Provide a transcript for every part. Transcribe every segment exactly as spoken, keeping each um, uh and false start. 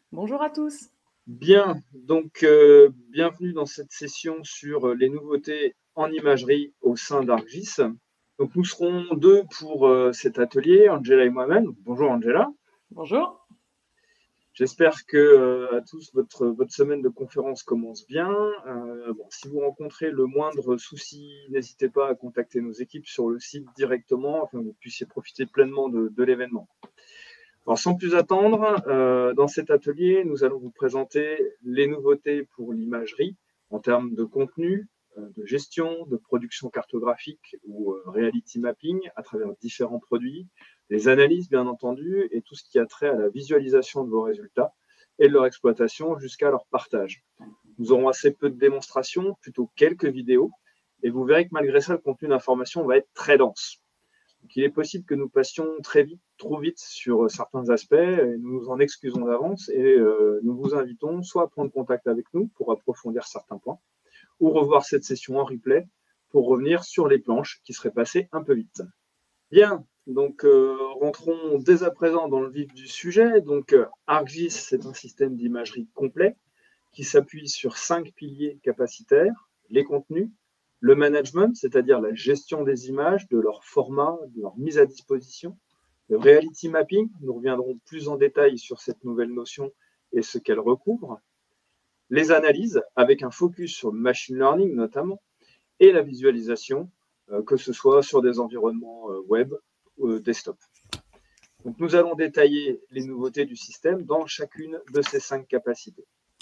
Bonjour à tous. Bien, donc euh, bienvenue dans cette session sur euh, les nouveautés en imagerie au sein d'Arcgis. Donc nous serons deux pour euh, cet atelier, Angela et moi-même. Bonjour Angela. Bonjour. J'espère que euh, à tous votre, votre semaine de conférence commence bien. Euh, bon, si vous rencontrez le moindre souci, n'hésitez pas à contacter nos équipes sur le site directement afin que vous puissiez profiter pleinement de, de l'événement. Alors, sans plus attendre, euh, dans cet atelier, nous allons vous présenter les nouveautés pour l'imagerie en termes de contenu, euh, de gestion, de production cartographique ou euh, reality mapping à travers différents produits, les analyses bien entendu et tout ce qui a trait à la visualisation de vos résultats et de leur exploitation jusqu'à leur partage. Nous aurons assez peu de démonstrations, plutôt quelques vidéos, et vous verrez que malgré ça, le contenu d'information va être très dense. Donc, il est possible que nous passions très vite, trop vite sur certains aspects, et nous nous en excusons d'avance et euh, nous vous invitons soit à prendre contact avec nous pour approfondir certains points, ou revoir cette session en replay pour revenir sur les planches qui seraient passées un peu vite. Bien, donc euh, rentrons dès à présent dans le vif du sujet. Donc euh, ArcGIS, c'est un système d'imagerie complet qui s'appuie sur cinq piliers capacitaires: les contenus, le management, c'est-à-dire la gestion des images, de leur format, de leur mise à disposition, le reality mapping, nous reviendrons plus en détail sur cette nouvelle notion et ce qu'elle recouvre, les analyses, avec un focus sur le machine learning notamment, et la visualisation, euh, que ce soit sur des environnements euh, web ou euh, desktop. Donc, nous allons détailler les nouveautés du système dans chacune de ces cinq capacités.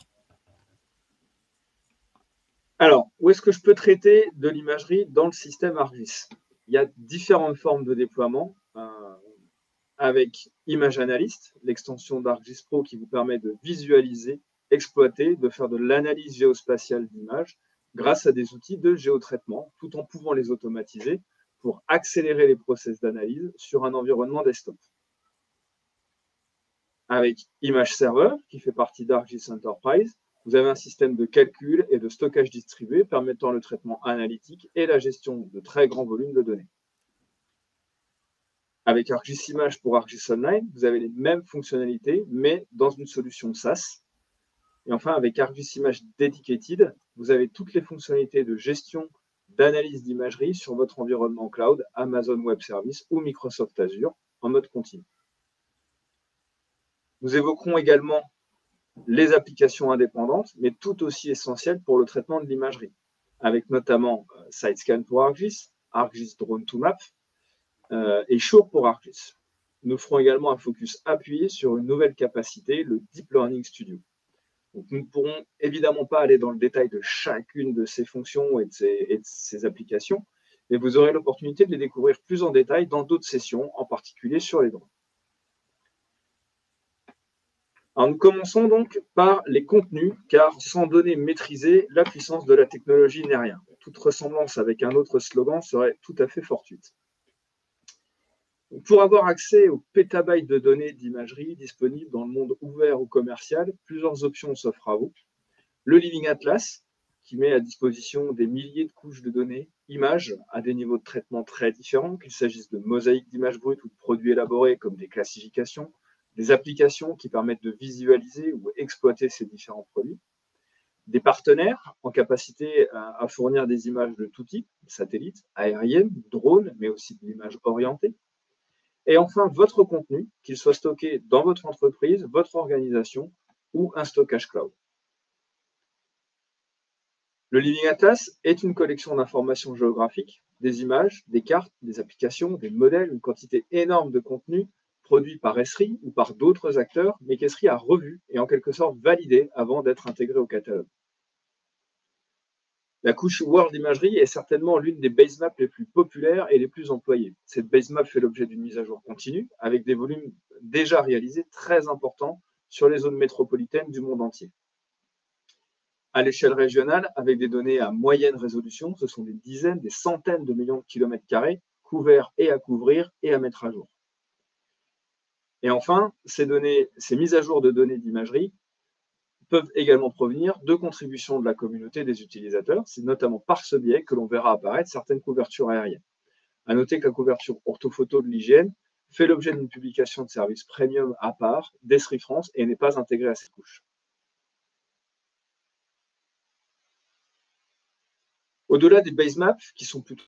Alors, où est-ce que je peux traiter de l'imagerie dans le système ArcGIS? Il y a différentes formes de déploiement, euh, avec Image Analyst, l'extension d'ArcGIS Pro qui vous permet de visualiser, exploiter, de faire de l'analyse géospatiale d'images grâce à des outils de géotraitement, tout en pouvant les automatiser pour accélérer les process d'analyse sur un environnement desktop. Avec Image Server, qui fait partie d'ArcGIS Enterprise, vous avez un système de calcul et de stockage distribué permettant le traitement analytique et la gestion de très grands volumes de données. Avec ArcGIS Image pour ArcGIS Online, vous avez les mêmes fonctionnalités, mais dans une solution SaaS. Et enfin, avec ArcGIS Image Dedicated, vous avez toutes les fonctionnalités de gestion, d'analyse d'imagerie sur votre environnement cloud, Amazon Web Services ou Microsoft Azure, en mode continu. Nous évoquerons également les applications indépendantes, mais tout aussi essentielles pour le traitement de l'imagerie, avec notamment euh, SideScan pour ArcGIS, ArcGIS Drone to Map euh, et Shure pour ArcGIS. Nous ferons également un focus appuyé sur une nouvelle capacité, le Deep Learning Studio. Donc, nous ne pourrons évidemment pas aller dans le détail de chacune de ces fonctions et de ces, et de ces applications, mais vous aurez l'opportunité de les découvrir plus en détail dans d'autres sessions, en particulier sur les drones. Alors, nous commençons donc par les contenus, car sans données maîtrisées, la puissance de la technologie n'est rien. Toute ressemblance avec un autre slogan serait tout à fait fortuite. Donc, pour avoir accès aux pétabytes de données d'imagerie disponibles dans le monde ouvert ou commercial, plusieurs options s'offrent à vous. Le Living Atlas, qui met à disposition des milliers de couches de données, images à des niveaux de traitement très différents, qu'il s'agisse de mosaïques d'images brutes ou de produits élaborés comme des classifications, des applications qui permettent de visualiser ou exploiter ces différents produits, des partenaires en capacité à, à fournir des images de tout type, satellites, aériennes, drones, mais aussi de l'image orientée, et enfin votre contenu, qu'il soit stocké dans votre entreprise, votre organisation ou un stockage cloud. Le Living Atlas est une collection d'informations géographiques, des images, des cartes, des applications, des modèles, une quantité énorme de contenu produit par Esri ou par d'autres acteurs, mais qu'Esri a revu et en quelque sorte validé avant d'être intégré au catalogue. La couche World Imagery est certainement l'une des basemaps les plus populaires et les plus employées. Cette basemap fait l'objet d'une mise à jour continue, avec des volumes déjà réalisés très importants sur les zones métropolitaines du monde entier. À l'échelle régionale, avec des données à moyenne résolution, ce sont des dizaines, des centaines de millions de kilomètres carrés couverts et à couvrir et à mettre à jour. Et enfin, ces données, ces mises à jour de données d'imagerie peuvent également provenir de contributions de la communauté des utilisateurs. C'est notamment par ce biais que l'on verra apparaître certaines couvertures aériennes. À noter que la couverture orthophoto de l'I G N fait l'objet d'une publication de service premium à part d'Esri France et n'est pas intégré à cette couche. Au-delà des basemaps, qui sont plutôt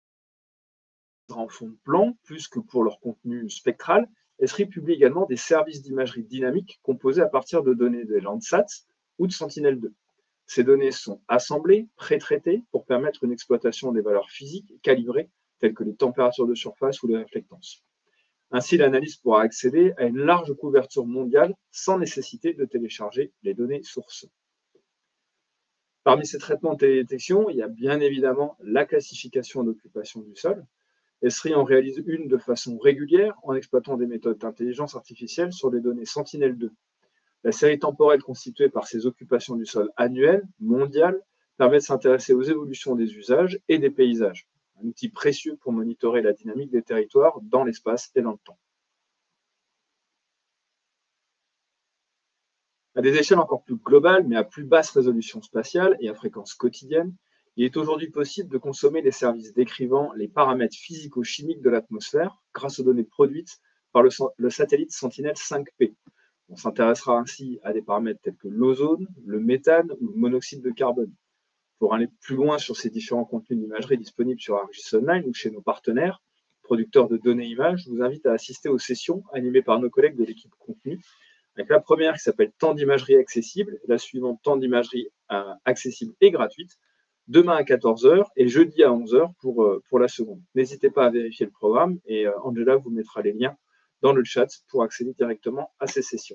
en fond de plan, plus que pour leur contenu spectral, Esri publie également des services d'imagerie dynamique composés à partir de données de Landsat ou de Sentinel deux. Ces données sont assemblées, pré-traitées pour permettre une exploitation des valeurs physiques calibrées, telles que les températures de surface ou les réflectances. Ainsi, l'analyse pourra accéder à une large couverture mondiale sans nécessité de télécharger les données sources. Parmi ces traitements de télédétection, il y a bien évidemment la classification d'occupation du sol. Esri en réalise une de façon régulière en exploitant des méthodes d'intelligence artificielle sur les données Sentinel deux. La série temporelle constituée par ces occupations du sol annuelles, mondiales, permet de s'intéresser aux évolutions des usages et des paysages, un outil précieux pour monitorer la dynamique des territoires dans l'espace et dans le temps. À des échelles encore plus globales, mais à plus basse résolution spatiale et à fréquence quotidienne, il est aujourd'hui possible de consommer des services décrivant les paramètres physico-chimiques de l'atmosphère grâce aux données produites par le, le satellite Sentinel cinq P. On s'intéressera ainsi à des paramètres tels que l'ozone, le méthane ou le monoxyde de carbone. Pour aller plus loin sur ces différents contenus d'imagerie disponibles sur ArcGIS Online ou chez nos partenaires, producteurs de données images, je vous invite à assister aux sessions animées par nos collègues de l'équipe contenu, avec la première qui s'appelle Temps d'imagerie accessible, la suivante Temps d'imagerie euh, accessible et gratuite, demain à quatorze heures et jeudi à onze heures pour, euh, pour la seconde. N'hésitez pas à vérifier le programme et euh, Angela vous mettra les liens dans le chat pour accéder directement à ces sessions.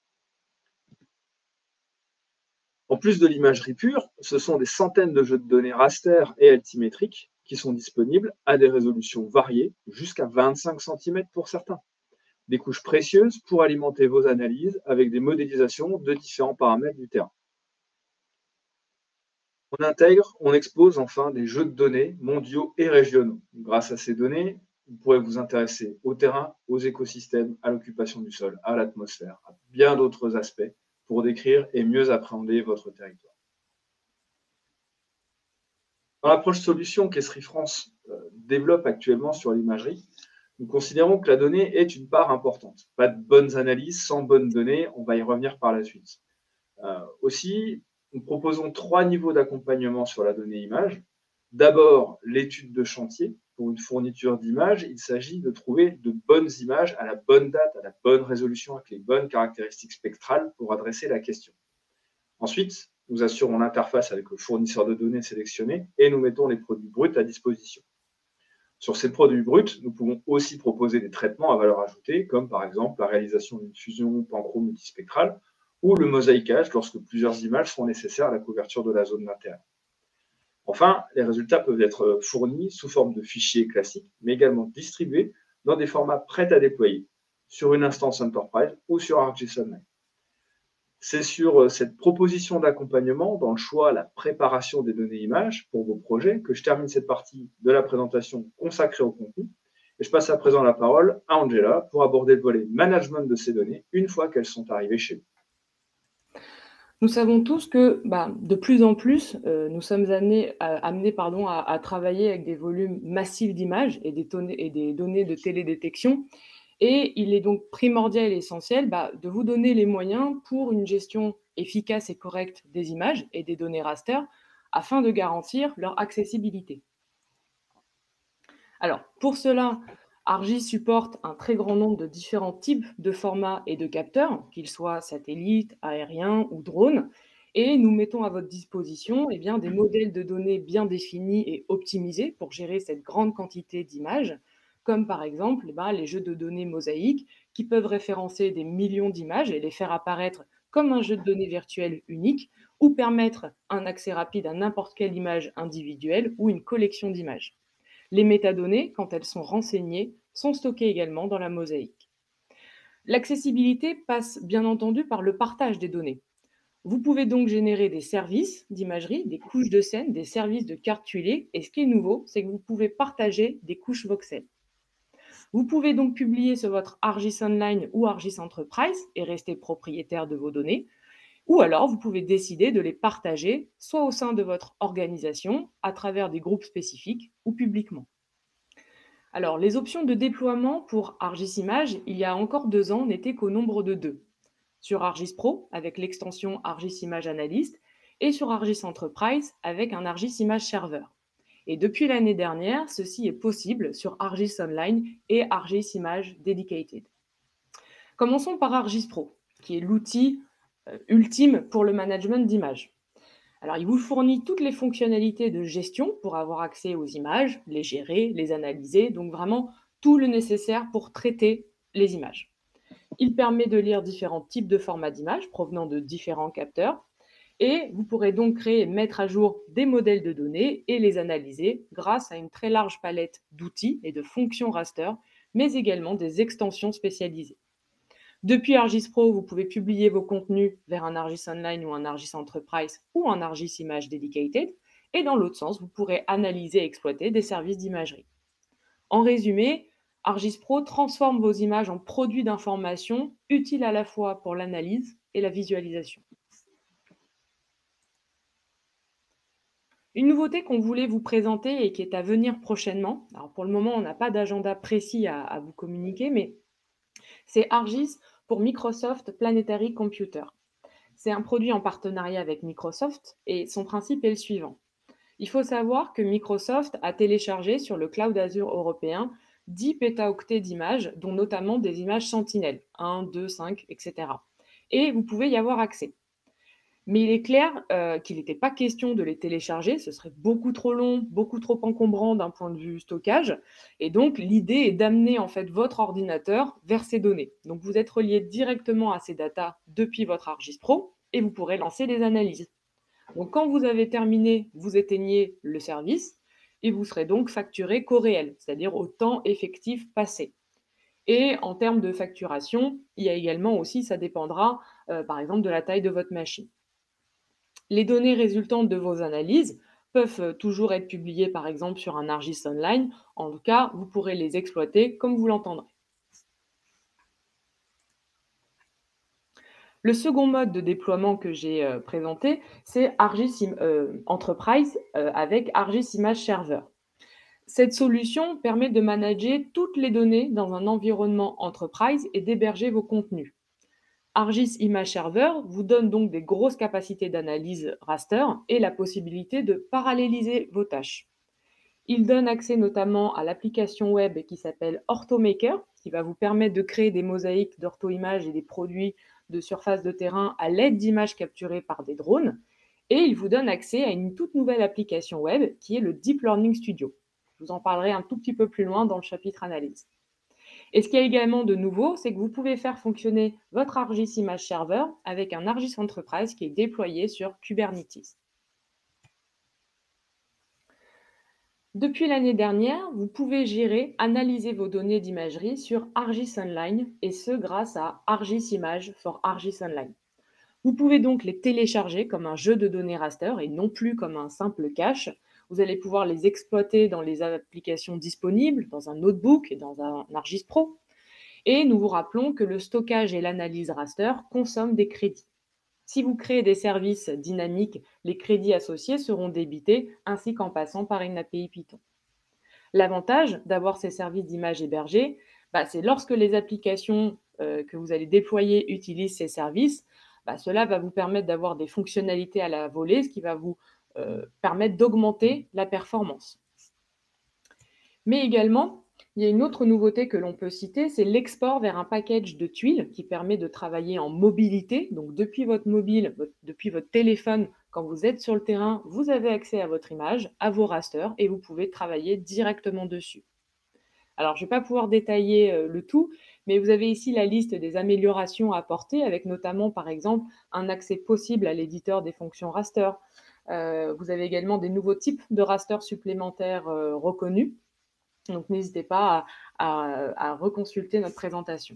En plus de l'imagerie pure, ce sont des centaines de jeux de données raster et altimétriques qui sont disponibles à des résolutions variées, jusqu'à vingt-cinq centimètres pour certains. Des couches précieuses pour alimenter vos analyses avec des modélisations de différents paramètres du terrain. On intègre, on expose enfin des jeux de données mondiaux et régionaux. Grâce à ces données, vous pourrez vous intéresser au terrain, aux écosystèmes, à l'occupation du sol, à l'atmosphère, à bien d'autres aspects pour décrire et mieux appréhender votre territoire. Dans l'approche solution qu'Esri France euh, développe actuellement sur l'imagerie, nous considérons que la donnée est une part importante. Pas de bonnes analyses sans bonnes données, on va y revenir par la suite. Euh, aussi, nous proposons trois niveaux d'accompagnement sur la donnée image. D'abord, l'étude de chantier. Pour une fourniture d'images, il s'agit de trouver de bonnes images à la bonne date, à la bonne résolution, avec les bonnes caractéristiques spectrales pour adresser la question. Ensuite, nous assurons l'interface avec le fournisseur de données sélectionné et nous mettons les produits bruts à disposition. Sur ces produits bruts, nous pouvons aussi proposer des traitements à valeur ajoutée, comme par exemple la réalisation d'une fusion panchro multispectrale ou le mosaïquage lorsque plusieurs images sont nécessaires à la couverture de la zone d'intérêt. Enfin, les résultats peuvent être fournis sous forme de fichiers classiques, mais également distribués dans des formats prêts à déployer sur une instance Enterprise ou sur ArcGIS Online. C'est sur cette proposition d'accompagnement dans le choix, la préparation des données images pour vos projets que je termine cette partie de la présentation consacrée au contenu. Et je passe à présent la parole à Angela pour aborder le volet management de ces données une fois qu'elles sont arrivées chez nous. Nous savons tous que bah, de plus en plus, euh, nous sommes amenés, à, amenés pardon, à, à travailler avec des volumes massifs d'images et des, et des données de télédétection. Et il est donc primordial et essentiel bah, de vous donner les moyens pour une gestion efficace et correcte des images et des données raster afin de garantir leur accessibilité. Alors, pour cela, ArcGIS supporte un très grand nombre de différents types de formats et de capteurs, qu'ils soient satellites, aériens ou drones, et nous mettons à votre disposition eh bien, des modèles de données bien définis et optimisés pour gérer cette grande quantité d'images, comme par exemple eh bien, les jeux de données mosaïques qui peuvent référencer des millions d'images et les faire apparaître comme un jeu de données virtuel unique ou permettre un accès rapide à n'importe quelle image individuelle ou une collection d'images. Les métadonnées, quand elles sont renseignées, sont stockées également dans la mosaïque. L'accessibilité passe bien entendu par le partage des données. Vous pouvez donc générer des services d'imagerie, des couches de scène, des services de cartes tuilées, et ce qui est nouveau, c'est que vous pouvez partager des couches voxels. Vous pouvez donc publier sur votre ArcGIS Online ou ArcGIS Enterprise et rester propriétaire de vos données, ou alors vous pouvez décider de les partager soit au sein de votre organisation, à travers des groupes spécifiques ou publiquement. Alors, les options de déploiement pour ArcGIS Image, il y a encore deux ans, n'étaient qu'au nombre de deux. Sur ArcGIS Pro, avec l'extension ArcGIS Image Analyst, et sur ArcGIS Enterprise, avec un ArcGIS Image Server. Et depuis l'année dernière, ceci est possible sur ArcGIS Online et ArcGIS Image Dedicated. Commençons par ArcGIS Pro, qui est l'outil euh, ultime pour le management d'images. Alors, il vous fournit toutes les fonctionnalités de gestion pour avoir accès aux images, les gérer, les analyser, donc vraiment tout le nécessaire pour traiter les images. Il permet de lire différents types de formats d'images provenant de différents capteurs et vous pourrez donc créer et mettre à jour des modèles de données et les analyser grâce à une très large palette d'outils et de fonctions raster, mais également des extensions spécialisées. Depuis ArcGIS Pro, vous pouvez publier vos contenus vers un ArcGIS Online ou un ArcGIS Enterprise ou un ArcGIS Image Dedicated. Et dans l'autre sens, vous pourrez analyser et exploiter des services d'imagerie. En résumé, ArcGIS Pro transforme vos images en produits d'information utiles à la fois pour l'analyse et la visualisation. Une nouveauté qu'on voulait vous présenter et qui est à venir prochainement, alors pour le moment on n'a pas d'agenda précis à, à vous communiquer, mais c'est ArcGIS pour Microsoft Planetary Computer. C'est un produit en partenariat avec Microsoft et son principe est le suivant. Il faut savoir que Microsoft a téléchargé sur le cloud Azure européen dix pétaoctets d'images, dont notamment des images Sentinel, un, deux, cinq, et cetera. Et vous pouvez y avoir accès. Mais il est clair euh, qu'il n'était pas question de les télécharger, ce serait beaucoup trop long, beaucoup trop encombrant d'un point de vue stockage. Et donc, l'idée est d'amener en fait votre ordinateur vers ces données. Donc, vous êtes relié directement à ces datas depuis votre ArcGIS Pro et vous pourrez lancer des analyses. Donc, quand vous avez terminé, vous éteignez le service et vous serez donc facturé qu'au réel, c'est-à-dire au temps effectif passé. Et en termes de facturation, il y a également aussi, ça dépendra euh, par exemple de la taille de votre machine. Les données résultantes de vos analyses peuvent toujours être publiées par exemple sur un ArcGIS Online. En tout cas, vous pourrez les exploiter comme vous l'entendrez. Le second mode de déploiement que j'ai euh, présenté, c'est ArcGIS euh, Enterprise euh, avec ArcGIS Image Server. Cette solution permet de manager toutes les données dans un environnement Enterprise et d'héberger vos contenus. ArcGIS Image Server vous donne donc des grosses capacités d'analyse raster et la possibilité de paralléliser vos tâches. Il donne accès notamment à l'application web qui s'appelle OrthoMaker, qui va vous permettre de créer des mosaïques d'ortho-images et des produits de surface de terrain à l'aide d'images capturées par des drones. Et il vous donne accès à une toute nouvelle application web qui est le Deep Learning Studio. Je vous en parlerai un tout petit peu plus loin dans le chapitre analyse. Et ce qu'il y a également de nouveau, c'est que vous pouvez faire fonctionner votre ArcGIS Image Server avec un ArcGIS Enterprise qui est déployé sur Kubernetes. Depuis l'année dernière, vous pouvez gérer, analyser vos données d'imagerie sur ArcGIS Online, et ce grâce à ArcGIS Image for ArcGIS Online. Vous pouvez donc les télécharger comme un jeu de données raster et non plus comme un simple cache. Vous allez pouvoir les exploiter dans les applications disponibles, dans un notebook et dans un ArcGIS Pro. Et nous vous rappelons que le stockage et l'analyse raster consomment des crédits. Si vous créez des services dynamiques, les crédits associés seront débités ainsi qu'en passant par une A P I Python. L'avantage d'avoir ces services d'image hébergés, bah, c'est lorsque les applications euh, que vous allez déployer utilisent ces services, bah, cela va vous permettre d'avoir des fonctionnalités à la volée, ce qui va vous euh, permettre d'augmenter la performance. Mais également, il y a une autre nouveauté que l'on peut citer, c'est l'export vers un package de tuiles qui permet de travailler en mobilité. Donc depuis votre mobile, votre, depuis votre téléphone, quand vous êtes sur le terrain, vous avez accès à votre image, à vos rasters et vous pouvez travailler directement dessus. Alors, je ne vais pas pouvoir détailler euh, le tout, mais vous avez ici la liste des améliorations à apporter avec notamment, par exemple, un accès possible à l'éditeur des fonctions raster. Euh, vous avez également des nouveaux types de rasters supplémentaires euh, reconnus. Donc, n'hésitez pas à, à, à reconsulter notre présentation.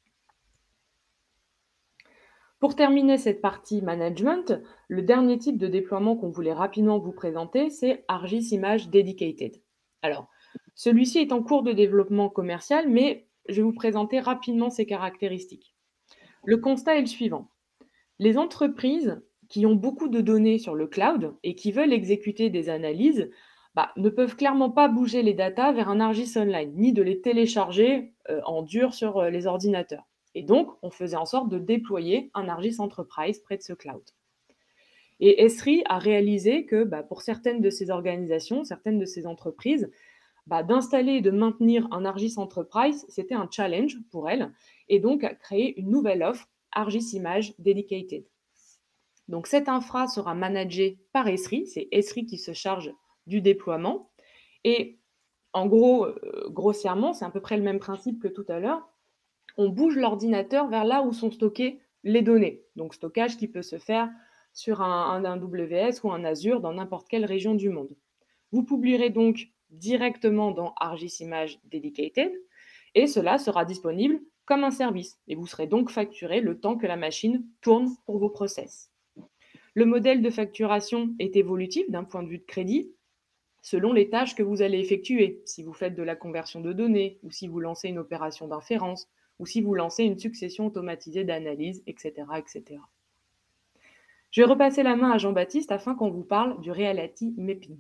Pour terminer cette partie management, le dernier type de déploiement qu'on voulait rapidement vous présenter, c'est ArcGIS Image Dedicated. Alors, celui-ci est en cours de développement commercial, mais je vais vous présenter rapidement ses caractéristiques. Le constat est le suivant. Les entreprises qui ont beaucoup de données sur le cloud et qui veulent exécuter des analyses bah, ne peuvent clairement pas bouger les datas vers un ArcGIS Online, ni de les télécharger euh, en dur sur euh, les ordinateurs. Et donc, on faisait en sorte de déployer un ArcGIS Enterprise près de ce cloud. Et Esri a réalisé que bah, pour certaines de ces organisations, certaines de ces entreprises, bah, d'installer et de maintenir un ArcGIS Enterprise, c'était un challenge pour elles, et donc a créé une nouvelle offre, ArcGIS Image Dedicated. Donc cette infra sera managée par Esri, c'est Esri qui se charge du déploiement, et en gros, euh, grossièrement, c'est à peu près le même principe que tout à l'heure, on bouge l'ordinateur vers là où sont stockées les données, donc stockage qui peut se faire sur un, un, un W S ou un Azure dans n'importe quelle région du monde. Vous publierez donc directement dans ArcGIS Image Dedicated et cela sera disponible comme un service et vous serez donc facturé le temps que la machine tourne pour vos process. Le modèle de facturation est évolutif d'un point de vue de crédit selon les tâches que vous allez effectuer, si vous faites de la conversion de données ou si vous lancez une opération d'inférence ou si vous lancez une succession automatisée d'analyse, et cetera, et cetera. Je vais repasser la main à Jean-Baptiste afin qu'on vous parle du Reality Mapping.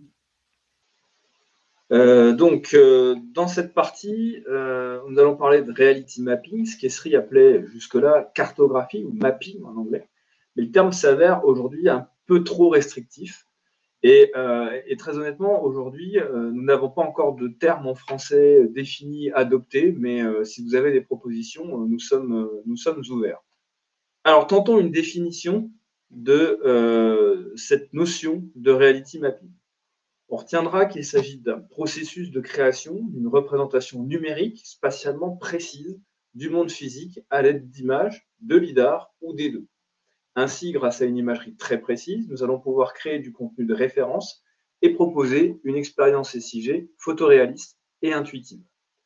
Euh, donc, euh, dans cette partie, euh, nous allons parler de Reality Mapping, ce qu'Esri appelait jusque-là cartographie ou mapping en anglais. Mais le terme s'avère aujourd'hui un peu trop restrictif. Et, euh, et très honnêtement, aujourd'hui, euh, nous n'avons pas encore de terme en français défini, adopté, mais euh, si vous avez des propositions, euh, nous, sommes, euh, nous sommes ouverts. Alors, tentons une définition de euh, cette notion de Reality Mapping. On retiendra qu'il s'agit d'un processus de création d'une représentation numérique spatialement précise du monde physique à l'aide d'images, de lidar ou des deux. Ainsi, grâce à une imagerie très précise, nous allons pouvoir créer du contenu de référence et proposer une expérience S I G photoréaliste et intuitive.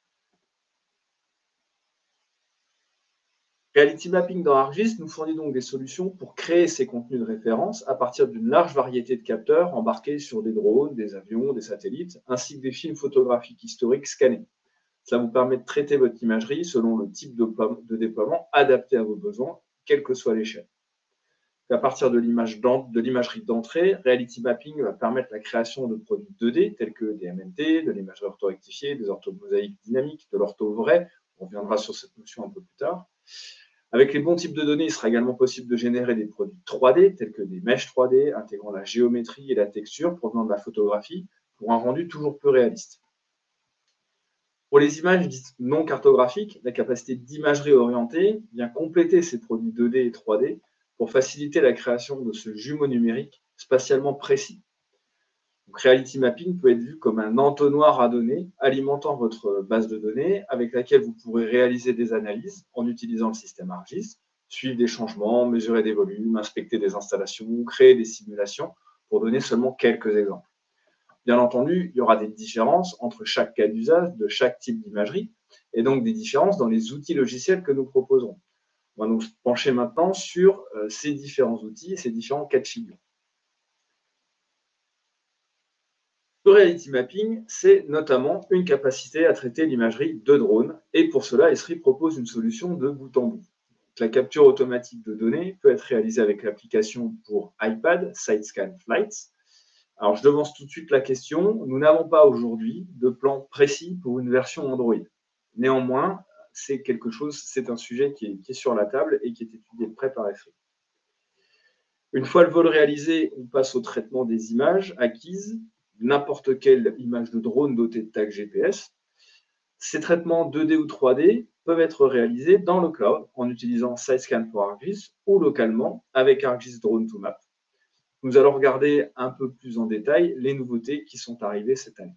Reality Mapping dans ArcGIS nous fournit donc des solutions pour créer ces contenus de référence à partir d'une large variété de capteurs embarqués sur des drones, des avions, des satellites, ainsi que des films photographiques historiques scannés. Ça vous permet de traiter votre imagerie selon le type de déploiement adapté à vos besoins, quelle que soit l'échelle. À partir de l'imagerie d'entrée, Reality Mapping va permettre la création de produits deux D tels que des M N T, de l'imagerie orthorectifiée, des orthomosaïques dynamiques, de l'ortho vrai. On reviendra sur cette notion un peu plus tard. Avec les bons types de données, il sera également possible de générer des produits trois D tels que des mèches trois D intégrant la géométrie et la texture provenant de la photographie pour un rendu toujours plus réaliste. Pour les images dites non cartographiques, la capacité d'imagerie orientée vient compléter ces produits deux D et trois D pour faciliter la création de ce jumeau numérique spatialement précis. Donc, Reality Mapping peut être vu comme un entonnoir à données alimentant votre base de données avec laquelle vous pourrez réaliser des analyses en utilisant le système ArcGIS, suivre des changements, mesurer des volumes, inspecter des installations, créer des simulations, pour donner seulement quelques exemples. Bien entendu, il y aura des différences entre chaque cas d'usage de chaque type d'imagerie et donc des différences dans les outils logiciels que nous proposerons. On va donc se pencher maintenant sur euh, ces différents outils et ces différents cas de figure. Le Reality Mapping, c'est notamment une capacité à traiter l'imagerie de drone et pour cela, Esri propose une solution de bout en bout. La capture automatique de données peut être réalisée avec l'application pour iPad SiteScan Flights. Alors, je devance tout de suite la question. Nous n'avons pas aujourd'hui de plan précis pour une version Android. Néanmoins, c'est quelque chose, c'est un sujet qui est, qui est sur la table et qui est étudié de près par Esri. Une fois le vol réalisé, on passe au traitement des images acquises, n'importe quelle image de drone dotée de tag G P S. Ces traitements deux D ou trois D peuvent être réalisés dans le cloud en utilisant SiteScan pour ArcGIS ou localement avec ArcGIS Drone to Map. Nous allons regarder un peu plus en détail les nouveautés qui sont arrivées cette année.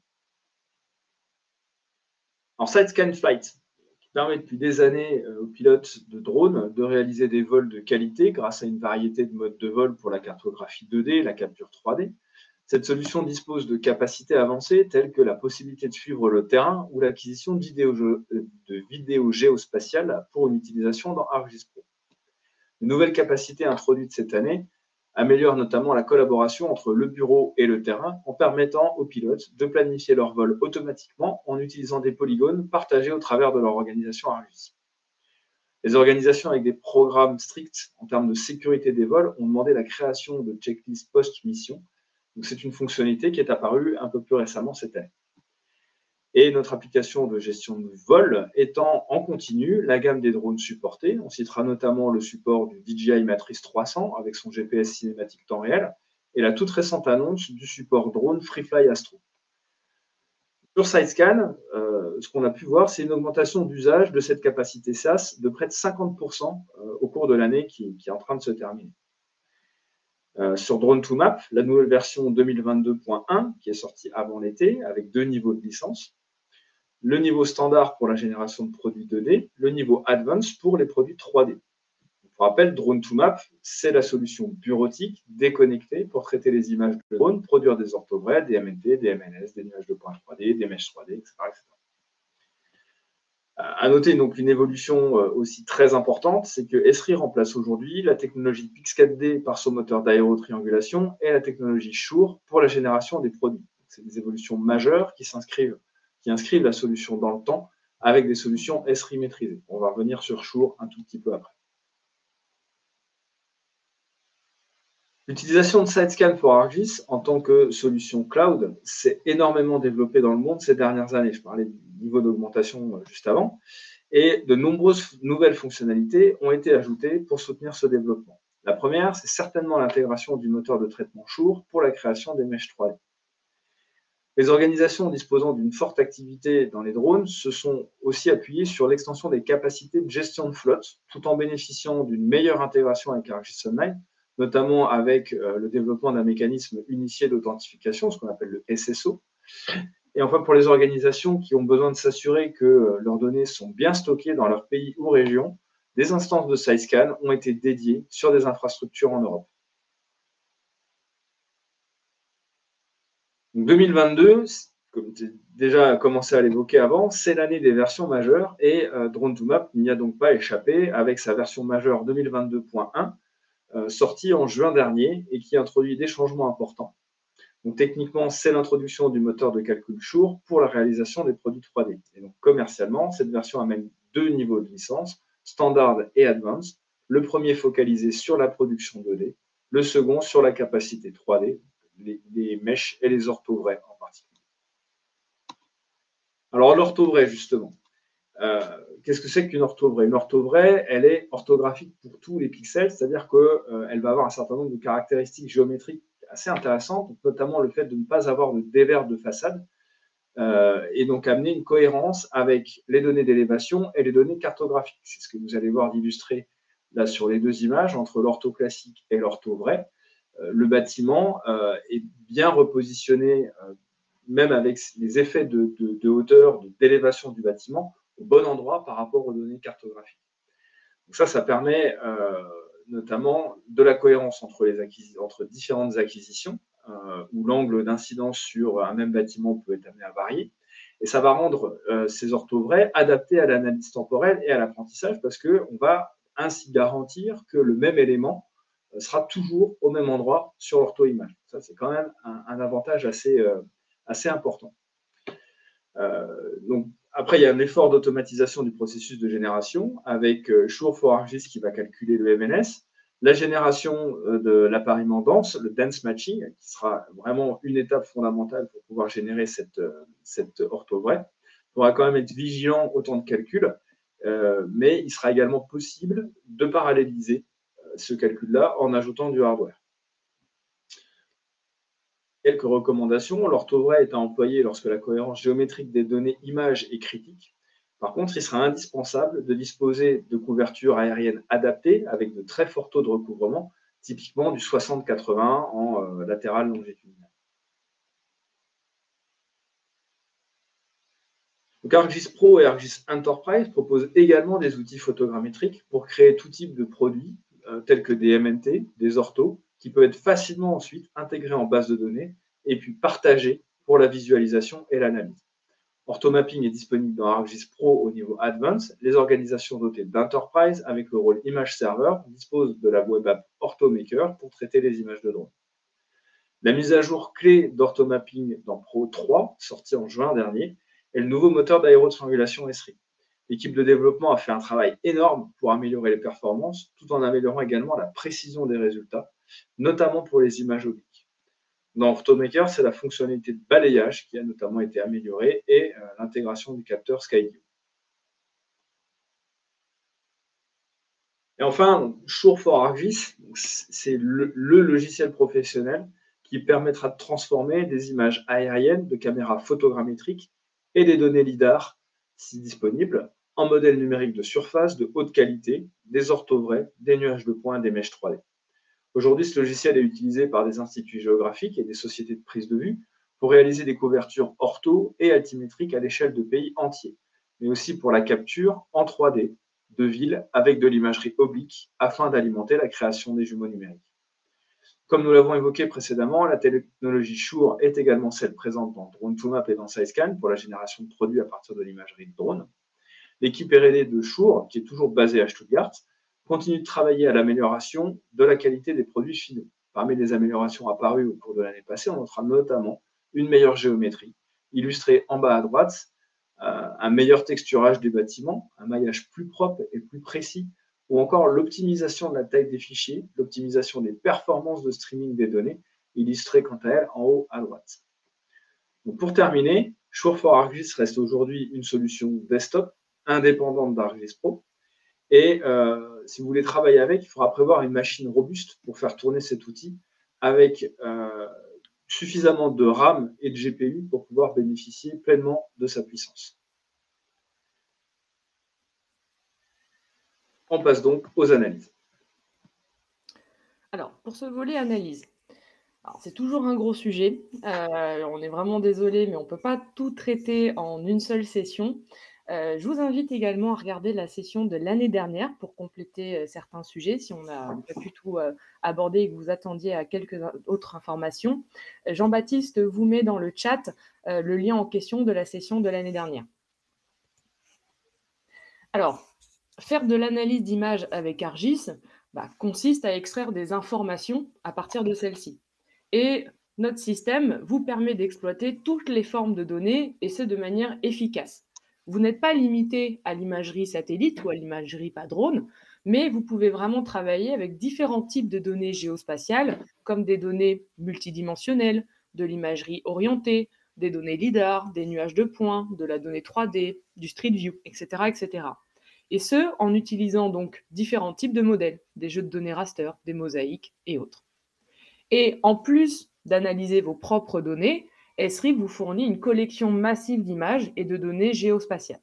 Alors, SiteScan Flight, qui permet depuis des années aux pilotes de drones de réaliser des vols de qualité grâce à une variété de modes de vol pour la cartographie deux D et la capture trois D. Cette solution dispose de capacités avancées telles que la possibilité de suivre le terrain ou l'acquisition de vidéos, de vidéos géospatiales pour une utilisation dans ArcGIS Pro. Une nouvelle capacité introduite cette année améliore notamment la collaboration entre le bureau et le terrain en permettant aux pilotes de planifier leur vol automatiquement en utilisant des polygones partagés au travers de leur organisation ArcGIS. Les organisations avec des programmes stricts en termes de sécurité des vols ont demandé la création de checklists post-mission, C'est une fonctionnalité qui est apparue un peu plus récemment cette année. Et notre application de gestion de vol étant en continu la gamme des drones supportés. On citera notamment le support du D J I Matrice trois cents avec son G P S cinématique temps réel et la toute récente annonce du support drone FreeFly Astro. Sur SideScan, euh, ce qu'on a pu voir, c'est une augmentation d'usage de cette capacité S A S de près de cinquante pour cent euh, au cours de l'année qui, qui est en train de se terminer. Euh, sur Drone to Map, la nouvelle version deux mille vingt-deux point un qui est sortie avant l'été avec deux niveaux de licence. Le niveau standard pour la génération de produits deux D, le niveau Advanced pour les produits trois D. Pour rappel, Drone to Map, c'est la solution bureautique déconnectée pour traiter les images de drone, produire des orthographes, des M N T, des M N S, des nuages de points trois D, des mèches trois D, et cetera et cetera. À noter donc une évolution aussi très importante, c'est que Esri remplace aujourd'hui la technologie Pix quatre D par son moteur d'aérotriangulation et la technologie Shure pour la génération des produits. C'est des évolutions majeures qui s'inscrivent, qui inscrivent la solution dans le temps avec des solutions Esri maîtrisées. On va revenir sur Shure un tout petit peu après. L'utilisation de SideScan pour ArcGIS en tant que solution cloud s'est énormément développée dans le monde ces dernières années. Je parlais du niveau d'augmentation juste avant. Et de nombreuses nouvelles fonctionnalités ont été ajoutées pour soutenir ce développement. La première, c'est certainement l'intégration du moteur de traitement Shure pour la création des mèches trois D. Les organisations disposant d'une forte activité dans les drones se sont aussi appuyées sur l'extension des capacités de gestion de flotte, tout en bénéficiant d'une meilleure intégration avec ArcGIS Online, notamment avec euh, le développement d'un mécanisme unifié d'authentification, ce qu'on appelle le S S O. Et enfin, pour les organisations qui ont besoin de s'assurer que euh, leurs données sont bien stockées dans leur pays ou région, des instances de SideScan ont été dédiées sur des infrastructures en Europe. Donc deux mille vingt-deux, comme tu as déjà commencé à l'évoquer avant, c'est l'année des versions majeures et euh, Drone to Map n'y a donc pas échappé avec sa version majeure deux mille vingt-deux point un euh, sortie en juin dernier et qui introduit des changements importants. Donc, techniquement, c'est l'introduction du moteur de calcul Shure pour la réalisation des produits trois D. Et donc, commercialement, cette version amène deux niveaux de licence, Standard et Advanced. Le premier focalisé sur la production deux D, le second sur la capacité trois D, les, les mèches et les orthographes en particulier. Alors, l'orthographe, justement. Euh, Qu'est-ce que c'est qu'une orthographe? Une orthographe, elle est orthographique pour tous les pixels, c'est-à-dire qu'elle euh, va avoir un certain nombre de caractéristiques géométriques assez intéressantes, notamment le fait de ne pas avoir de dévers de façade, euh, et donc amener une cohérence avec les données d'élévation et les données cartographiques. C'est ce que vous allez voir d'illustrer là sur les deux images, entre l'ortho classique et l'ortho vrai. Euh, le bâtiment euh, est bien repositionné, euh, même avec les effets de, de, de hauteur, d'élévation du bâtiment, au bon endroit par rapport aux données cartographiques. Donc ça, ça permet euh, notamment de la cohérence entre, les entre différentes acquisitions, euh, où l'angle d'incidence sur un même bâtiment peut être amené à varier. Et ça va rendre euh, ces orthographes adaptés à l'analyse temporelle et à l'apprentissage, parce qu'on va ainsi garantir que le même élément sera toujours au même endroit sur l'ortho-image. Ça, c'est quand même un, un avantage assez, euh, assez important. Euh, donc, après, il y a un effort d'automatisation du processus de génération avec euh, Shure for ArcGIS qui va calculer le M N S, la génération euh, de l'appariement dense, le dense matching, qui sera vraiment une étape fondamentale pour pouvoir générer cette, euh, cette orthographe. Il faudra quand même être vigilant au temps de calcul, euh, mais il sera également possible de paralléliser euh, ce calcul-là en ajoutant du hardware. Quelques recommandations. L'orthographe est à employer lorsque la cohérence géométrique des données images est critique. Par contre, il sera indispensable de disposer de couvertures aériennes adaptées avec de très forts taux de recouvrement, typiquement du soixante quatre-vingts en euh, latéral longitudinal. Donc, ArcGIS Pro et ArcGIS Enterprise proposent également des outils photogrammétriques pour créer tout type de produits, euh, tels que des M N T, des orthos, qui peuvent être facilement ensuite intégrés en base de données et puis partagés pour la visualisation et l'analyse. Orthomapping est disponible dans ArcGIS Pro au niveau Advanced. Les organisations dotées d'Enterprise avec le rôle Image Server disposent de la web app Orthomaker pour traiter les images de drone. La mise à jour clé d'Orthomapping dans Pro trois, sortie en juin dernier, est le nouveau moteur d'aérotriangulation Esri. L'équipe de développement a fait un travail énorme pour améliorer les performances, tout en améliorant également la précision des résultats, notamment pour les images obliques. Dans Orthmaker, c'est la fonctionnalité de balayage qui a notamment été améliorée et euh, l'intégration du capteur SkyView. Et enfin, Shure for ArcGIS, c'est le, le logiciel professionnel qui permettra de transformer des images aériennes de caméras photogrammétriques et des données LiDAR, si disponibles, en modèles numériques de surface de haute qualité, des orthovrais, des nuages de points, des mèches trois D. Aujourd'hui, ce logiciel est utilisé par des instituts géographiques et des sociétés de prise de vue pour réaliser des couvertures ortho et altimétriques à l'échelle de pays entiers, mais aussi pour la capture en trois D de villes avec de l'imagerie oblique afin d'alimenter la création des jumeaux numériques. Comme nous l'avons évoqué précédemment, la technologie Shure est également celle présente dans Drone2Map et dans SideScan pour la génération de produits à partir de l'imagerie de drone. L'équipe R et D de Shure, qui est toujours basée à Stuttgart, continue de travailler à l'amélioration de la qualité des produits finaux. Parmi les améliorations apparues au cours de l'année passée, on notera notamment une meilleure géométrie, illustrée en bas à droite, euh, un meilleur texturage des bâtiments, un maillage plus propre et plus précis, ou encore l'optimisation de la taille des fichiers, l'optimisation des performances de streaming des données, illustrée quant à elle en haut à droite. Donc pour terminer, Shure for ArcGIS reste aujourd'hui une solution desktop indépendante d'ArcGIS Pro. Et euh, si vous voulez travailler avec, il faudra prévoir une machine robuste pour faire tourner cet outil avec euh, suffisamment de RAM et de G P U pour pouvoir bénéficier pleinement de sa puissance. On passe donc aux analyses. Alors, pour ce volet analyse, c'est toujours un gros sujet. Euh, on est vraiment désolé, mais on ne peut pas tout traiter en une seule session. Euh, je vous invite également à regarder la session de l'année dernière pour compléter euh, certains sujets, si on n'a pas pu tout euh, aborder et que vous attendiez à quelques autres informations. Euh, Jean-Baptiste vous met dans le chat euh, le lien en question de la session de l'année dernière. Alors, faire de l'analyse d'image avec ArcGIS bah, consiste à extraire des informations à partir de celles-ci. Et notre système vous permet d'exploiter toutes les formes de données, et ce de manière efficace. Vous n'êtes pas limité à l'imagerie satellite ou à l'imagerie pas drone, mais vous pouvez vraiment travailler avec différents types de données géospatiales, comme des données multidimensionnelles, de l'imagerie orientée, des données LiDAR, des nuages de points, de la donnée trois D, du Street View, et cetera, et cetera. Et ce, en utilisant donc différents types de modèles, des jeux de données raster, des mosaïques et autres. Et en plus d'analyser vos propres données, Esri vous fournit une collection massive d'images et de données géospatiales.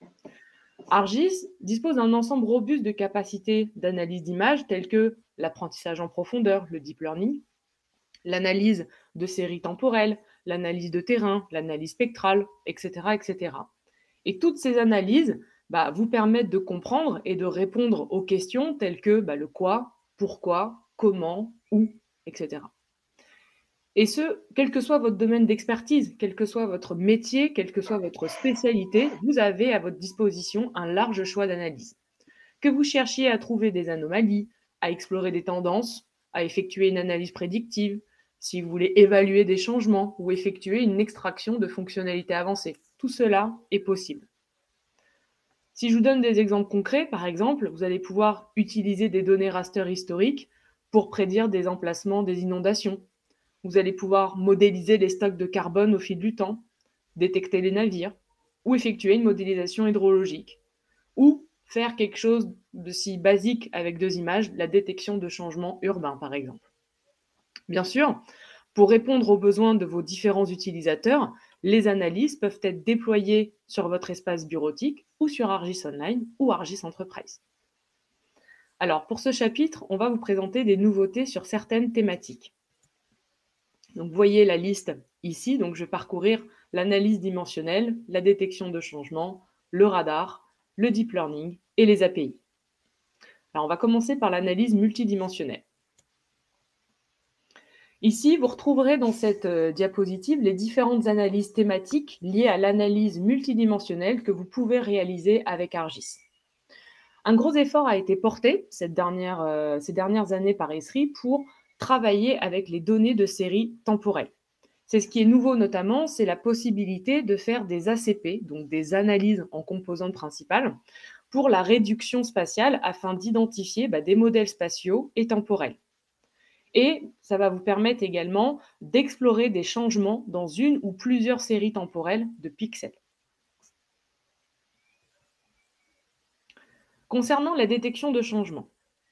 ArcGIS dispose d'un ensemble robuste de capacités d'analyse d'images telles que l'apprentissage en profondeur, le deep learning, l'analyse de séries temporelles, l'analyse de terrain, l'analyse spectrale, et cetera, et cetera. Et toutes ces analyses bah, vous permettent de comprendre et de répondre aux questions telles que bah, le quoi, pourquoi, comment, où, et cetera. Et ce, quel que soit votre domaine d'expertise, quel que soit votre métier, quelle que soit votre spécialité, vous avez à votre disposition un large choix d'analyse. Que vous cherchiez à trouver des anomalies, à explorer des tendances, à effectuer une analyse prédictive, si vous voulez évaluer des changements ou effectuer une extraction de fonctionnalités avancées, tout cela est possible. Si je vous donne des exemples concrets, par exemple, vous allez pouvoir utiliser des données raster historiques pour prédire des emplacements des inondations. Vous allez pouvoir modéliser les stocks de carbone au fil du temps, détecter les navires, ou effectuer une modélisation hydrologique, ou faire quelque chose de si basique avec deux images, la détection de changements urbains, par exemple. Bien sûr, pour répondre aux besoins de vos différents utilisateurs, les analyses peuvent être déployées sur votre espace bureautique ou sur ArcGIS Online ou ArcGIS Enterprise. Alors, pour ce chapitre, on va vous présenter des nouveautés sur certaines thématiques. Donc, vous voyez la liste ici. Donc, je vais parcourir l'analyse dimensionnelle, la détection de changements, le radar, le deep learning et les A P I. Alors, on va commencer par l'analyse multidimensionnelle. Ici, vous retrouverez dans cette euh, diapositive les différentes analyses thématiques liées à l'analyse multidimensionnelle que vous pouvez réaliser avec ArcGIS. Un gros effort a été porté cette dernière, euh, ces dernières années par Esri pour travailler avec les données de séries temporelles. C'est ce qui est nouveau notamment, c'est la possibilité de faire des A C P, donc des analyses en composantes principales, pour la réduction spatiale afin d'identifier bah, des modèles spatiaux et temporels. Et ça va vous permettre également d'explorer des changements dans une ou plusieurs séries temporelles de pixels. Concernant la détection de changements,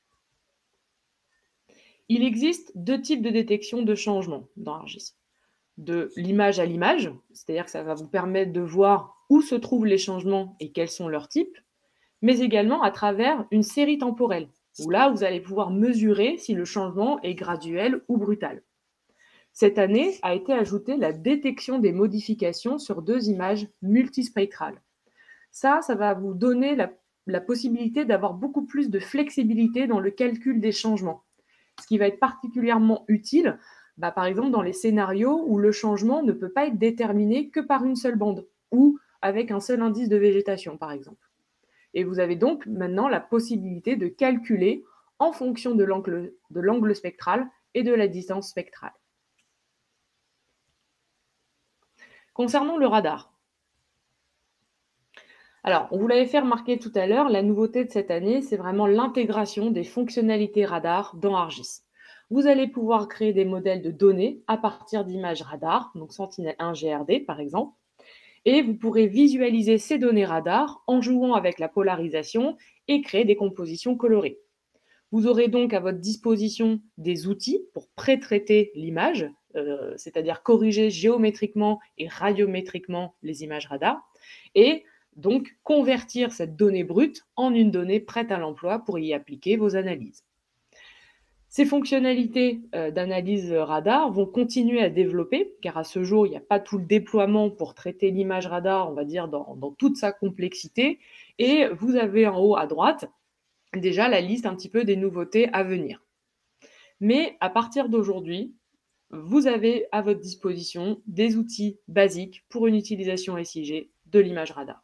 il existe deux types de détection de changements dans ArcGIS. De l'image à l'image, c'est-à-dire que ça va vous permettre de voir où se trouvent les changements et quels sont leurs types, mais également à travers une série temporelle, où là, vous allez pouvoir mesurer si le changement est graduel ou brutal. Cette année a été ajoutée la détection des modifications sur deux images multispectrales. Ça, ça va vous donner la, la possibilité d'avoir beaucoup plus de flexibilité dans le calcul des changements, ce qui va être particulièrement utile, bah, par exemple dans les scénarios où le changement ne peut pas être déterminé que par une seule bande ou avec un seul indice de végétation, par exemple. Et vous avez donc maintenant la possibilité de calculer en fonction de l'angle, de l'angle spectral et de la distance spectrale. Concernant le radar, alors, on vous l'avait fait remarquer tout à l'heure, la nouveauté de cette année, c'est vraiment l'intégration des fonctionnalités radar dans ArcGIS. Vous allez pouvoir créer des modèles de données à partir d'images radar, donc Sentinel un G R D par exemple, et vous pourrez visualiser ces données radar en jouant avec la polarisation et créer des compositions colorées. Vous aurez donc à votre disposition des outils pour pré-traiter l'image, euh, c'est-à-dire corriger géométriquement et radiométriquement les images radar, et donc convertir cette donnée brute en une donnée prête à l'emploi pour y appliquer vos analyses. Ces fonctionnalités euh, d'analyse radar vont continuer à développer, car à ce jour, il n'y a pas tout le déploiement pour traiter l'image radar, on va dire, dans, dans toute sa complexité. Et vous avez en haut à droite déjà la liste un petit peu des nouveautés à venir. Mais à partir d'aujourd'hui, vous avez à votre disposition des outils basiques pour une utilisation S I G de l'image radar.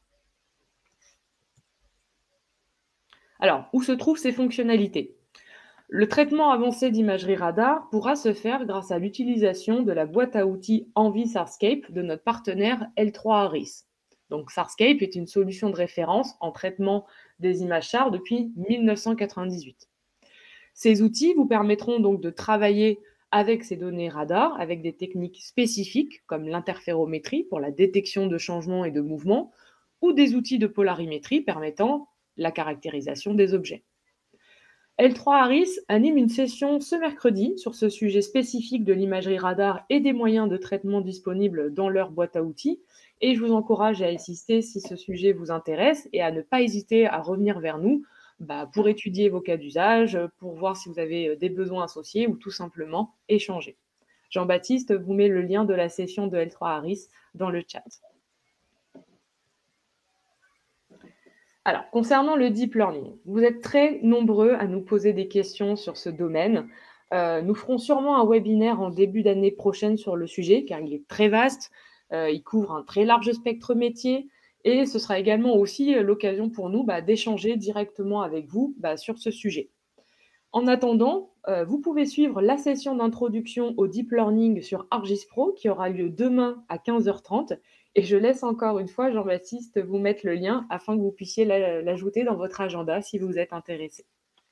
Alors, où se trouvent ces fonctionnalités ? Le traitement avancé d'imagerie radar pourra se faire grâce à l'utilisation de la boîte à outils Envy Sarscape de notre partenaire L trois Harris. Donc Sarscape est une solution de référence en traitement des images S A R depuis mille neuf cent quatre-vingt-dix-huit. Ces outils vous permettront donc de travailler avec ces données radar, avec des techniques spécifiques comme l'interférométrie pour la détection de changements et de mouvements, ou des outils de polarimétrie permettant la caractérisation des objets. L trois Harris anime une session ce mercredi sur ce sujet spécifique de l'imagerie radar et des moyens de traitement disponibles dans leur boîte à outils. Et je vous encourage à assister si ce sujet vous intéresse et à ne pas hésiter à revenir vers nous bah, pour étudier vos cas d'usage, pour voir si vous avez des besoins associés ou tout simplement échanger. Jean-Baptiste vous met le lien de la session de L trois Harris dans le chat. Alors, concernant le deep learning, vous êtes très nombreux à nous poser des questions sur ce domaine. Euh, nous ferons sûrement un webinaire en début d'année prochaine sur le sujet, car il est très vaste, euh, il couvre un très large spectre métier, et ce sera également aussi l'occasion pour nous bah, d'échanger directement avec vous bah, sur ce sujet. En attendant, euh, vous pouvez suivre la session d'introduction au deep learning sur ArcGIS Pro qui aura lieu demain à quinze heures trente. Et je laisse encore une fois Jean-Baptiste vous mettre le lien afin que vous puissiez l'ajouter dans votre agenda si vous êtes intéressé.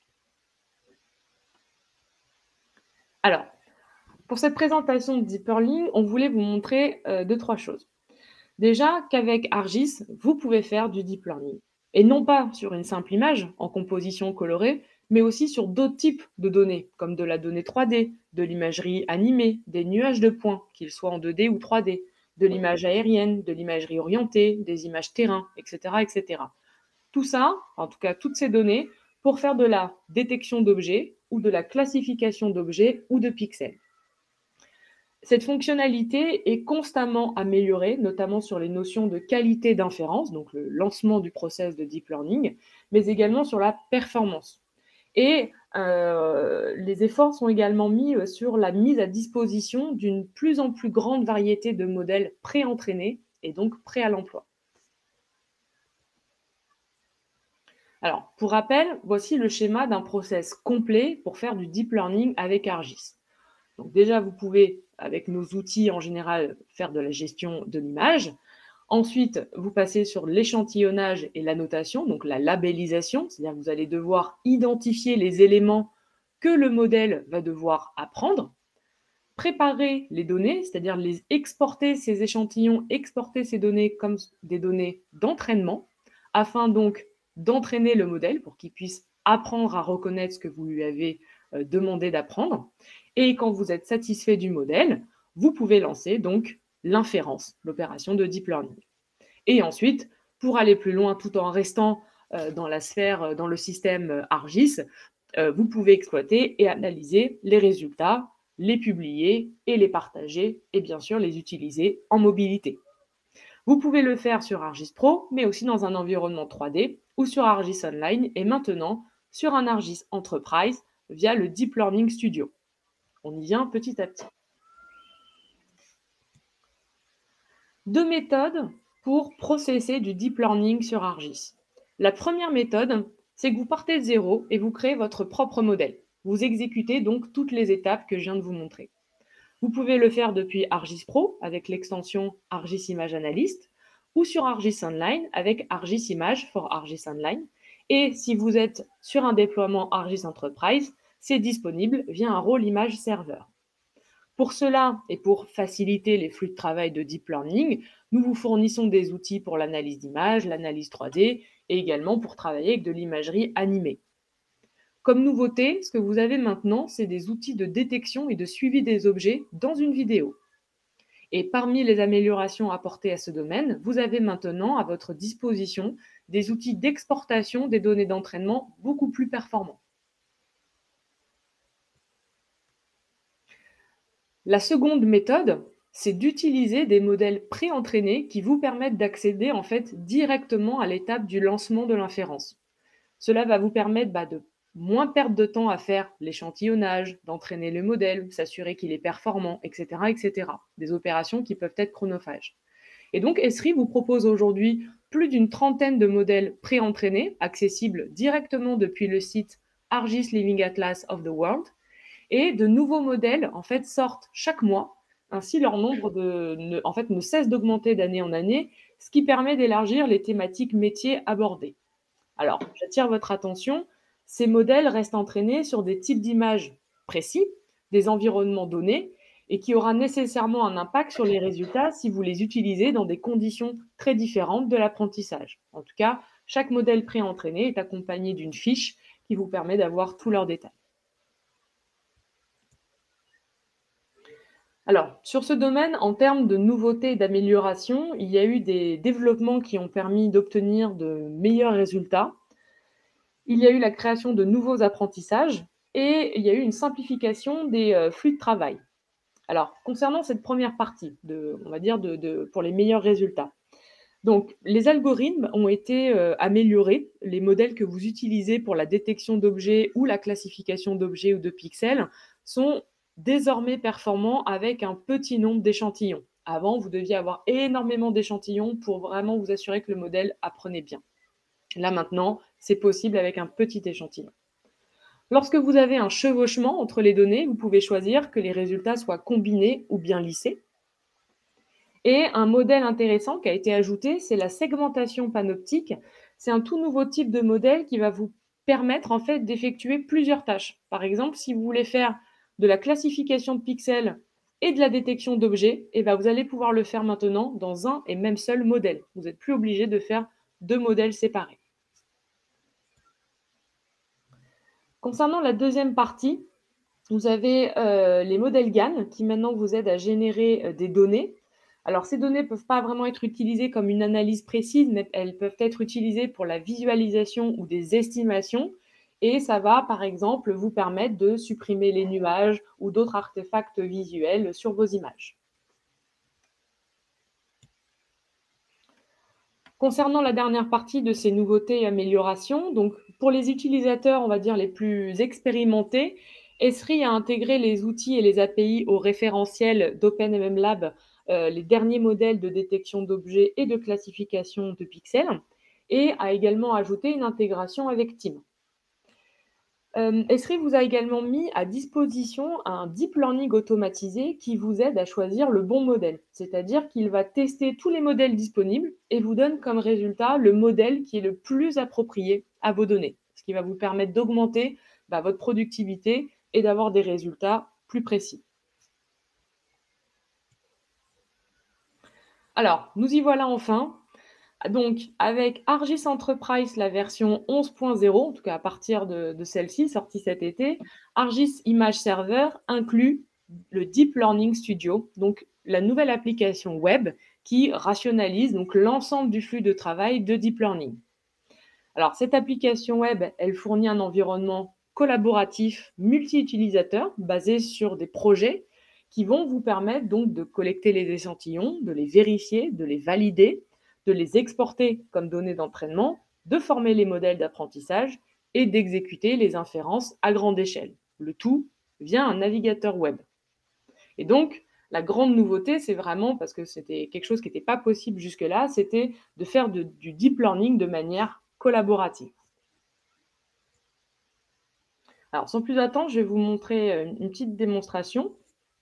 Alors, pour cette présentation de Deep Learning, on voulait vous montrer euh, deux, trois choses. Déjà qu'avec ArcGIS, vous pouvez faire du Deep Learning. Et non pas sur une simple image en composition colorée, mais aussi sur d'autres types de données, comme de la donnée trois D, de l'imagerie animée, des nuages de points, qu'ils soient en deux D ou trois D, de l'image aérienne, de l'imagerie orientée, des images terrain, et cetera, et cetera. Tout ça, en tout cas toutes ces données, pour faire de la détection d'objets ou de la classification d'objets ou de pixels. Cette fonctionnalité est constamment améliorée, notamment sur les notions de qualité d'inférence, donc le lancement du process de deep learning, mais également sur la performance. Et euh, les efforts sont également mis sur la mise à disposition d'une plus en plus grande variété de modèles pré-entraînés et donc prêts à l'emploi. Alors, pour rappel, voici le schéma d'un process complet pour faire du deep learning avec ArcGIS. Donc déjà, vous pouvez, avec nos outils en général, faire de la gestion de l'image. Ensuite, vous passez sur l'échantillonnage et l'annotation, donc la labellisation, c'est-à-dire que vous allez devoir identifier les éléments que le modèle va devoir apprendre, préparer les données, c'est-à-dire les exporter ces échantillons, exporter ces données comme des données d'entraînement, afin donc d'entraîner le modèle pour qu'il puisse apprendre à reconnaître ce que vous lui avez euh, demandé d'apprendre. Et quand vous êtes satisfait du modèle, vous pouvez lancer donc l'inférence, l'opération de deep learning. Et ensuite, pour aller plus loin tout en restant euh, dans la sphère, euh, dans le système euh, ARGIS, euh, vous pouvez exploiter et analyser les résultats, les publier et les partager et bien sûr les utiliser en mobilité. Vous pouvez le faire sur ARGIS Pro, mais aussi dans un environnement trois D ou sur ARGIS Online et maintenant sur un ARGIS Enterprise via le Deep Learning Studio. On y vient petit à petit. Deux méthodes pour processer du deep learning sur ARGIS. La première méthode, c'est que vous partez de zéro et vous créez votre propre modèle. Vous exécutez donc toutes les étapes que je viens de vous montrer. Vous pouvez le faire depuis ARGIS Pro avec l'extension ARGIS Image Analyst ou sur ARGIS Online avec ARGIS Image for ARGIS Online. Et si vous êtes sur un déploiement ARGIS Enterprise, c'est disponible via un rôle image serveur. Pour cela et pour faciliter les flux de travail de deep learning, nous vous fournissons des outils pour l'analyse d'images, l'analyse trois D et également pour travailler avec de l'imagerie animée. Comme nouveauté, ce que vous avez maintenant, c'est des outils de détection et de suivi des objets dans une vidéo. Et parmi les améliorations apportées à ce domaine, vous avez maintenant à votre disposition des outils d'exportation des données d'entraînement beaucoup plus performants. La seconde méthode, c'est d'utiliser des modèles pré-entraînés qui vous permettent d'accéder en fait directement à l'étape du lancement de l'inférence. Cela va vous permettre bah, de moins perdre de temps à faire l'échantillonnage, d'entraîner le modèle, s'assurer qu'il est performant, et cetera, et cetera. Des opérations qui peuvent être chronophages. Et donc, Esri vous propose aujourd'hui plus d'une trentaine de modèles pré-entraînés, accessibles directement depuis le site ARGIS Living Atlas of the World. Et de nouveaux modèles en fait, sortent chaque mois. Ainsi, leur nombre de, ne, en fait, ne cesse d'augmenter d'année en année, ce qui permet d'élargir les thématiques métiers abordées. Alors, j'attire votre attention, ces modèles restent entraînés sur des types d'images précis, des environnements donnés, et qui aura nécessairement un impact sur les résultats si vous les utilisez dans des conditions très différentes de l'apprentissage. En tout cas, chaque modèle pré-entraîné est accompagné d'une fiche qui vous permet d'avoir tous leurs détails. Alors, sur ce domaine, en termes de nouveautés et d'amélioration, il y a eu des développements qui ont permis d'obtenir de meilleurs résultats. Il y a eu la création de nouveaux apprentissages et il y a eu une simplification des euh, flux de travail. Alors, concernant cette première partie, de, on va dire de, de, pour les meilleurs résultats, donc les algorithmes ont été euh, améliorés. Les modèles que vous utilisez pour la détection d'objets ou la classification d'objets ou de pixels sont désormais performants avec un petit nombre d'échantillons. Avant, vous deviez avoir énormément d'échantillons pour vraiment vous assurer que le modèle apprenait bien. Là, maintenant, c'est possible avec un petit échantillon. Lorsque vous avez un chevauchement entre les données, vous pouvez choisir que les résultats soient combinés ou bien lissés. Et un modèle intéressant qui a été ajouté, c'est la segmentation panoptique. C'est un tout nouveau type de modèle qui va vous permettre en fait d'effectuer plusieurs tâches. Par exemple, si vous voulez faire de la classification de pixels et de la détection d'objets, eh bien vous allez pouvoir le faire maintenant dans un et même seul modèle. Vous n'êtes plus obligé de faire deux modèles séparés. Concernant la deuxième partie, vous avez euh, les modèles GAN qui maintenant vous aident à générer euh, des données. Alors, ces données ne peuvent pas vraiment être utilisées comme une analyse précise, mais elles peuvent être utilisées pour la visualisation ou des estimations. Et ça va, par exemple, vous permettre de supprimer les nuages ou d'autres artefacts visuels sur vos images. Concernant la dernière partie de ces nouveautés et améliorations, donc pour les utilisateurs, on va dire les plus expérimentés, Esri a intégré les outils et les A P I au référentiel d'OpenMMLab, euh, les derniers modèles de détection d'objets et de classification de pixels, et a également ajouté une intégration avec Team. Euh, Esri vous a également mis à disposition un deep learning automatisé qui vous aide à choisir le bon modèle. C'est-à-dire qu'il va tester tous les modèles disponibles et vous donne comme résultat le modèle qui est le plus approprié à vos données, ce qui va vous permettre d'augmenter bah, votre productivité et d'avoir des résultats plus précis. Alors, nous y voilà enfin. Donc, avec ArcGIS Enterprise, la version onze point zéro, en tout cas à partir de, de celle-ci, sortie cet été, ArcGIS Image Server inclut le Deep Learning Studio, donc la nouvelle application web qui rationalise donc l'ensemble du flux de travail de Deep Learning. Alors, cette application web, elle fournit un environnement collaboratif multi-utilisateur basé sur des projets qui vont vous permettre donc de collecter les échantillons, de les vérifier, de les valider, de les exporter comme données d'entraînement, de former les modèles d'apprentissage et d'exécuter les inférences à grande échelle. Le tout via un navigateur web. Et donc, la grande nouveauté, c'est vraiment, parce que c'était quelque chose qui n'était pas possible jusque-là, c'était de faire de, du deep learning de manière collaborative. Alors, sans plus attendre, je vais vous montrer une petite démonstration.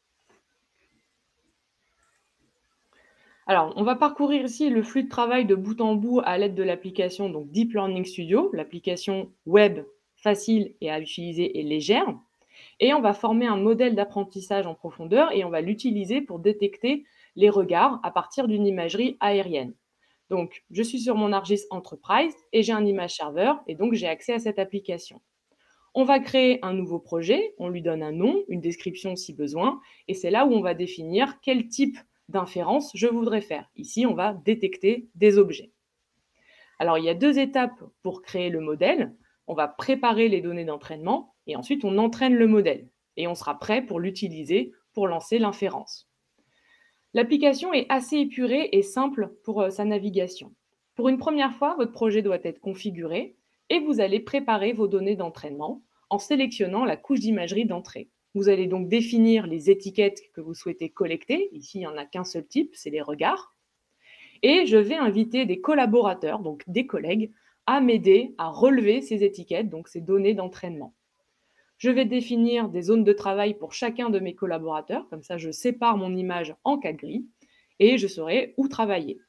Alors, on va parcourir ici le flux de travail de bout en bout à l'aide de l'application donc Deep Learning Studio, l'application web facile et à utiliser et légère. Et on va former un modèle d'apprentissage en profondeur et on va l'utiliser pour détecter les regards à partir d'une imagerie aérienne. Donc, je suis sur mon ArcGIS Enterprise et j'ai un image serveur et donc j'ai accès à cette application. On va créer un nouveau projet, on lui donne un nom, une description si besoin, et c'est là où on va définir quel type d'inférence je voudrais faire. Ici, on va détecter des objets. Alors, il y a deux étapes pour créer le modèle. On va préparer les données d'entraînement et ensuite on entraîne le modèle et on sera prêt pour l'utiliser pour lancer l'inférence. L'application est assez épurée et simple pour euh, sa navigation. Pour une première fois, votre projet doit être configuré et vous allez préparer vos données d'entraînement en sélectionnant la couche d'imagerie d'entrée. Vous allez donc définir les étiquettes que vous souhaitez collecter. Ici, il n'y en a qu'un seul type, c'est les regards. Et je vais inviter des collaborateurs, donc des collègues, à m'aider à relever ces étiquettes, donc ces données d'entraînement. Je vais définir des zones de travail pour chacun de mes collaborateurs, comme ça je sépare mon image en quatre grilles et je saurai où travailler.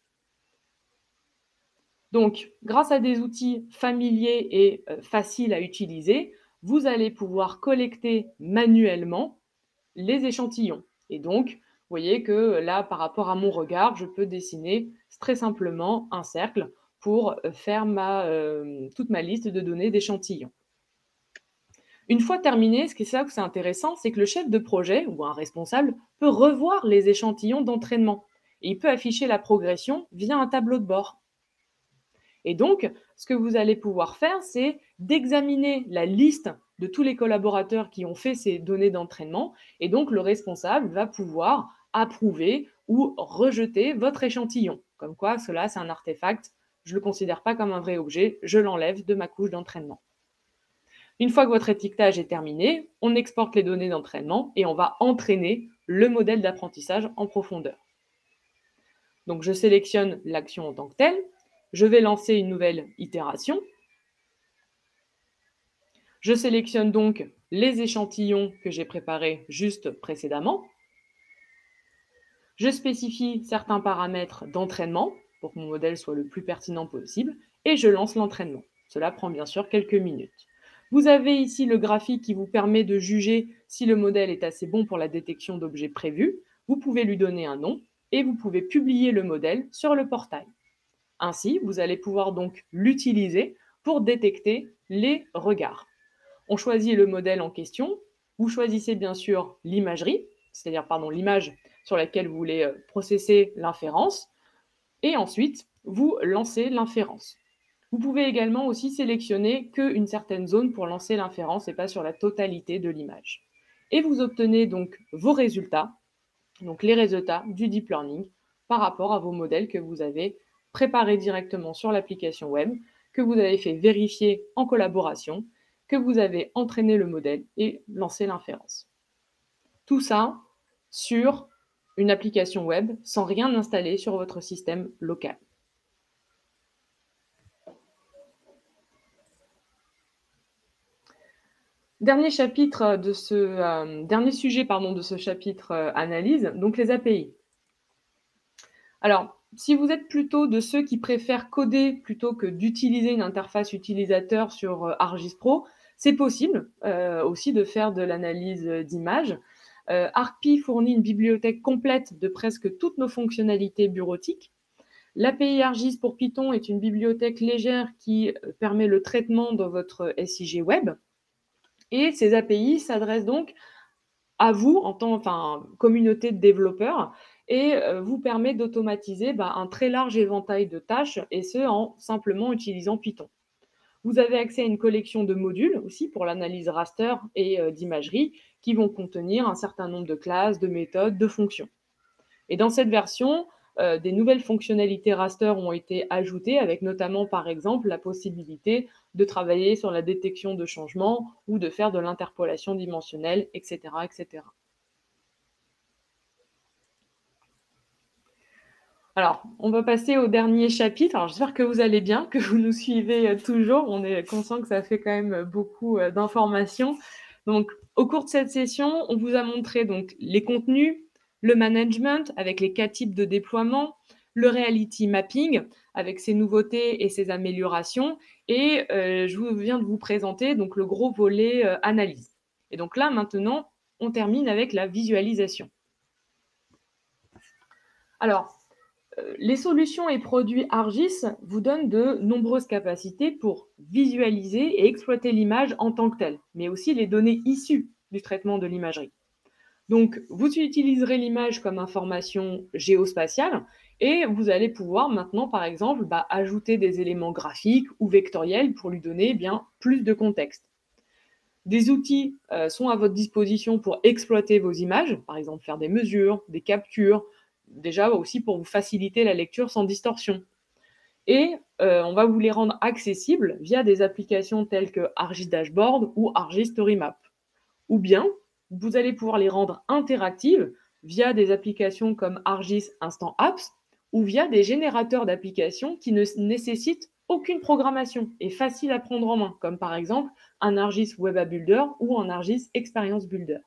Donc, grâce à des outils familiers et euh, faciles à utiliser, vous allez pouvoir collecter manuellement les échantillons. Et donc, vous voyez que là, par rapport à mon regard, je peux dessiner très simplement un cercle pour faire ma, euh, toute ma liste de données d'échantillons. Une fois terminé, ce qui est ça que c'est intéressant, c'est que le chef de projet ou un responsable peut revoir les échantillons d'entraînement et il peut afficher la progression via un tableau de bord. Et donc, ce que vous allez pouvoir faire, c'est d'examiner la liste de tous les collaborateurs qui ont fait ces données d'entraînement et donc le responsable va pouvoir approuver ou rejeter votre échantillon. Comme quoi, cela, c'est un artefact, je ne le considère pas comme un vrai objet, je l'enlève de ma couche d'entraînement. Une fois que votre étiquetage est terminé, on exporte les données d'entraînement et on va entraîner le modèle d'apprentissage en profondeur. Donc, je sélectionne l'action en tant que telle. Je vais lancer une nouvelle itération. Je sélectionne donc les échantillons que j'ai préparés juste précédemment. Je spécifie certains paramètres d'entraînement pour que mon modèle soit le plus pertinent possible et je lance l'entraînement. Cela prend bien sûr quelques minutes. Vous avez ici le graphique qui vous permet de juger si le modèle est assez bon pour la détection d'objets prévus. Vous pouvez lui donner un nom et vous pouvez publier le modèle sur le portail. Ainsi, vous allez pouvoir donc l'utiliser pour détecter les regards. On choisit le modèle en question. Vous choisissez bien sûr l'imagerie, c'est-à-dire pardon, l'image sur laquelle vous voulez processer l'inférence. Et ensuite, vous lancez l'inférence. Vous pouvez également aussi sélectionner qu'une certaine zone pour lancer l'inférence et pas sur la totalité de l'image. Et vous obtenez donc vos résultats, donc les résultats du deep learning par rapport à vos modèles que vous avez préparés directement sur l'application web, que vous avez fait vérifier en collaboration, que vous avez entraîné le modèle et lancé l'inférence. Tout ça sur une application web sans rien installer sur votre système local. Dernier chapitre de ce euh, dernier sujet pardon, de ce chapitre euh, analyse, donc les A P I. Alors, si vous êtes plutôt de ceux qui préfèrent coder plutôt que d'utiliser une interface utilisateur sur euh, ArcGIS Pro, C'est possible euh, aussi de faire de l'analyse d'images. Euh, ArcPy fournit une bibliothèque complète de presque toutes nos fonctionnalités bureautiques. L'A P I ArcGIS pour Python est une bibliothèque légère qui permet le traitement dans votre S I G web. Et ces A P I s'adressent donc à vous en tant que enfin, communauté de développeurs et euh, vous permet d'automatiser bah, un très large éventail de tâches et ce en simplement utilisant Python. Vous avez accès à une collection de modules aussi pour l'analyse raster et euh, d'imagerie qui vont contenir un certain nombre de classes, de méthodes, de fonctions. Et dans cette version, euh, des nouvelles fonctionnalités raster ont été ajoutées avec notamment par exemple la possibilité de travailler sur la détection de changements ou de faire de l'interpolation dimensionnelle, et cetera, et cetera. Alors, on va passer au dernier chapitre. Alors, j'espère que vous allez bien, que vous nous suivez toujours. On est conscient que ça fait quand même beaucoup d'informations. Donc, au cours de cette session, on vous a montré donc les contenus, le management avec les quatre types de déploiement, le reality mapping avec ses nouveautés et ses améliorations, et euh, je viens de vous présenter donc le gros volet euh, analyse. Et donc là, maintenant, on termine avec la visualisation. Alors, les solutions et produits ArcGIS vous donnent de nombreuses capacités pour visualiser et exploiter l'image en tant que telle, mais aussi les données issues du traitement de l'imagerie. Donc, vous utiliserez l'image comme information géospatiale et vous allez pouvoir maintenant, par exemple, bah, ajouter des éléments graphiques ou vectoriels pour lui donner bien plus de contexte. Des outils euh, sont à votre disposition pour exploiter vos images, par exemple faire des mesures, des captures, déjà aussi pour vous faciliter la lecture sans distorsion. Et euh, on va vous les rendre accessibles via des applications telles que ArcGIS Dashboard ou ArcGIS Story Map. Ou bien, vous allez pouvoir les rendre interactives via des applications comme ArcGIS Instant Apps ou via des générateurs d'applications qui ne nécessitent aucune programmation et faciles à prendre en main, comme par exemple un ArcGIS Web App Builder ou un ArcGIS Experience Builder.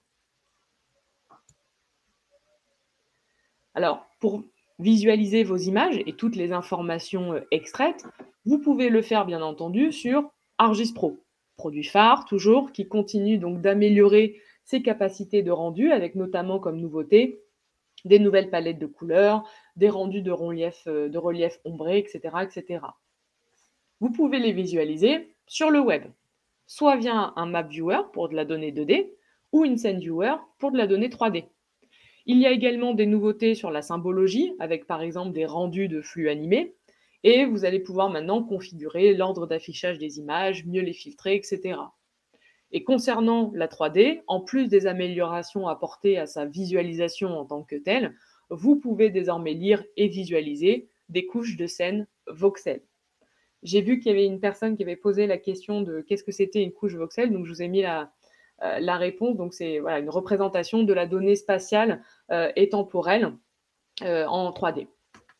Alors, pour visualiser vos images et toutes les informations extraites, vous pouvez le faire bien entendu sur ArcGIS Pro, produit phare toujours, qui continue donc d'améliorer ses capacités de rendu avec notamment comme nouveauté des nouvelles palettes de couleurs, des rendus de relief, de relief ombré, et cetera, et cetera. Vous pouvez les visualiser sur le web, soit via un map viewer pour de la donnée deux D ou une scene viewer pour de la donnée trois D. Il y a également des nouveautés sur la symbologie, avec par exemple des rendus de flux animés, et vous allez pouvoir maintenant configurer l'ordre d'affichage des images, mieux les filtrer, et cetera. Et concernant la trois D, en plus des améliorations apportées à sa visualisation en tant que telle, vous pouvez désormais lire et visualiser des couches de scène voxel. J'ai vu qu'il y avait une personne qui avait posé la question de qu'est-ce que c'était une couche voxel, donc je vous ai mis la, euh, la réponse. Donc c'est voilà, une représentation de la donnée spatiale euh, et temporelle euh, en trois D.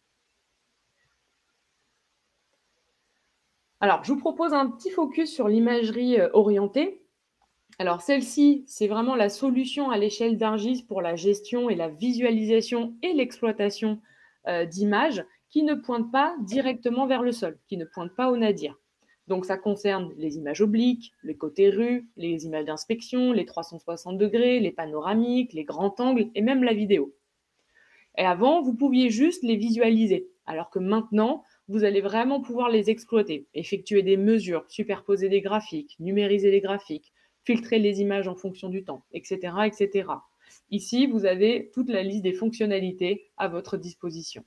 Alors, je vous propose un petit focus sur l'imagerie euh, orientée. Alors, celle-ci, c'est vraiment la solution à l'échelle d'ArcGIS pour la gestion et la visualisation et l'exploitation euh, d'images qui ne pointent pas directement vers le sol, qui ne pointent pas au nadir. Donc, ça concerne les images obliques, les côtés rue, les images d'inspection, les trois cent soixante degrés, les panoramiques, les grands angles et même la vidéo. Et avant, vous pouviez juste les visualiser, alors que maintenant, vous allez vraiment pouvoir les exploiter, effectuer des mesures, superposer des graphiques, numériser les graphiques, filtrer les images en fonction du temps, et cetera, et cetera. Ici, vous avez toute la liste des fonctionnalités à votre disposition.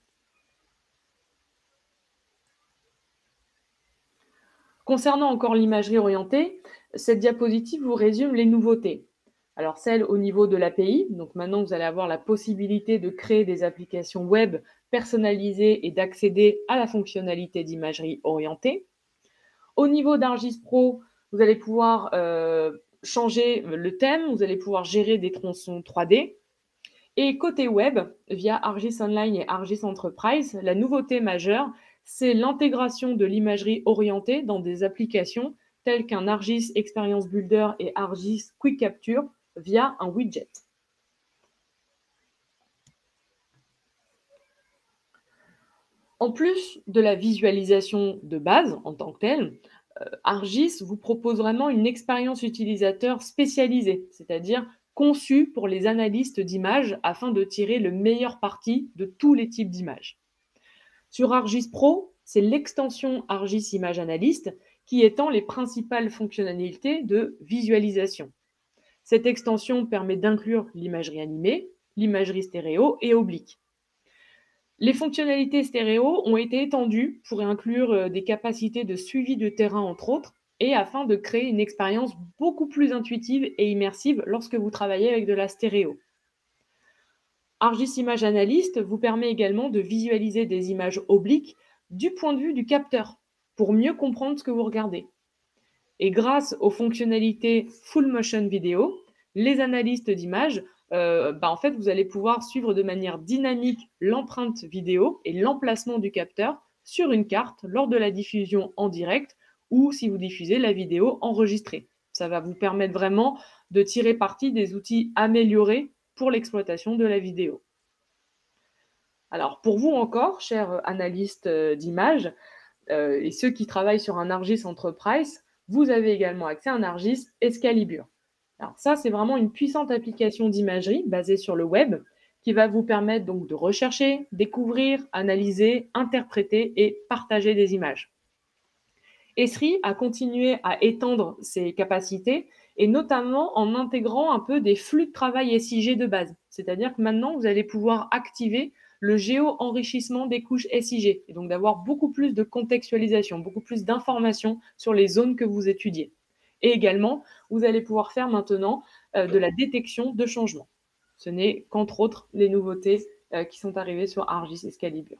Concernant encore l'imagerie orientée, cette diapositive vous résume les nouveautés. Alors celle au niveau de l'A P I, donc maintenant vous allez avoir la possibilité de créer des applications web personnalisées et d'accéder à la fonctionnalité d'imagerie orientée. Au niveau d'ArcGIS Pro, vous allez pouvoir euh, changer le thème, vous allez pouvoir gérer des tronçons trois D. Et côté web, via ArcGIS Online et ArcGIS Enterprise, la nouveauté majeure, c'est l'intégration de l'imagerie orientée dans des applications telles qu'un ArcGIS Experience Builder et ArcGIS Quick Capture via un widget. En plus de la visualisation de base en tant que telle, Argis vous propose vraiment une expérience utilisateur spécialisée, c'est-à-dire conçue pour les analystes d'images afin de tirer le meilleur parti de tous les types d'images. Sur Argis Pro, c'est l'extension Argis Image Analyst qui étend les principales fonctionnalités de visualisation. Cette extension permet d'inclure l'imagerie animée, l'imagerie stéréo et oblique. Les fonctionnalités stéréo ont été étendues pour inclure des capacités de suivi de terrain, entre autres, et afin de créer une expérience beaucoup plus intuitive et immersive lorsque vous travaillez avec de la stéréo. Argis Image Analyst vous permet également de visualiser des images obliques du point de vue du capteur pour mieux comprendre ce que vous regardez. Et grâce aux fonctionnalités Full Motion Video, les analystes d'images, euh, bah en fait, vous allez pouvoir suivre de manière dynamique l'empreinte vidéo et l'emplacement du capteur sur une carte lors de la diffusion en direct ou si vous diffusez la vidéo enregistrée. Ça va vous permettre vraiment de tirer parti des outils améliorés pour l'exploitation de la vidéo. Alors, pour vous encore, chers analystes d'images, euh, et ceux qui travaillent sur un Argis Enterprise, vous avez également accès à un Argis Excalibur. Alors ça, c'est vraiment une puissante application d'imagerie basée sur le web qui va vous permettre donc de rechercher, découvrir, analyser, interpréter et partager des images. Esri a continué à étendre ses capacités et notamment en intégrant un peu des flux de travail S I G de base. C'est-à-dire que maintenant, vous allez pouvoir activer le géo-enrichissement des couches S I G et donc d'avoir beaucoup plus de contextualisation, beaucoup plus d'informations sur les zones que vous étudiez. Et également, vous allez pouvoir faire maintenant euh, de la détection de changements. Ce n'est qu'entre autres les nouveautés euh, qui sont arrivées sur Argis Excalibur.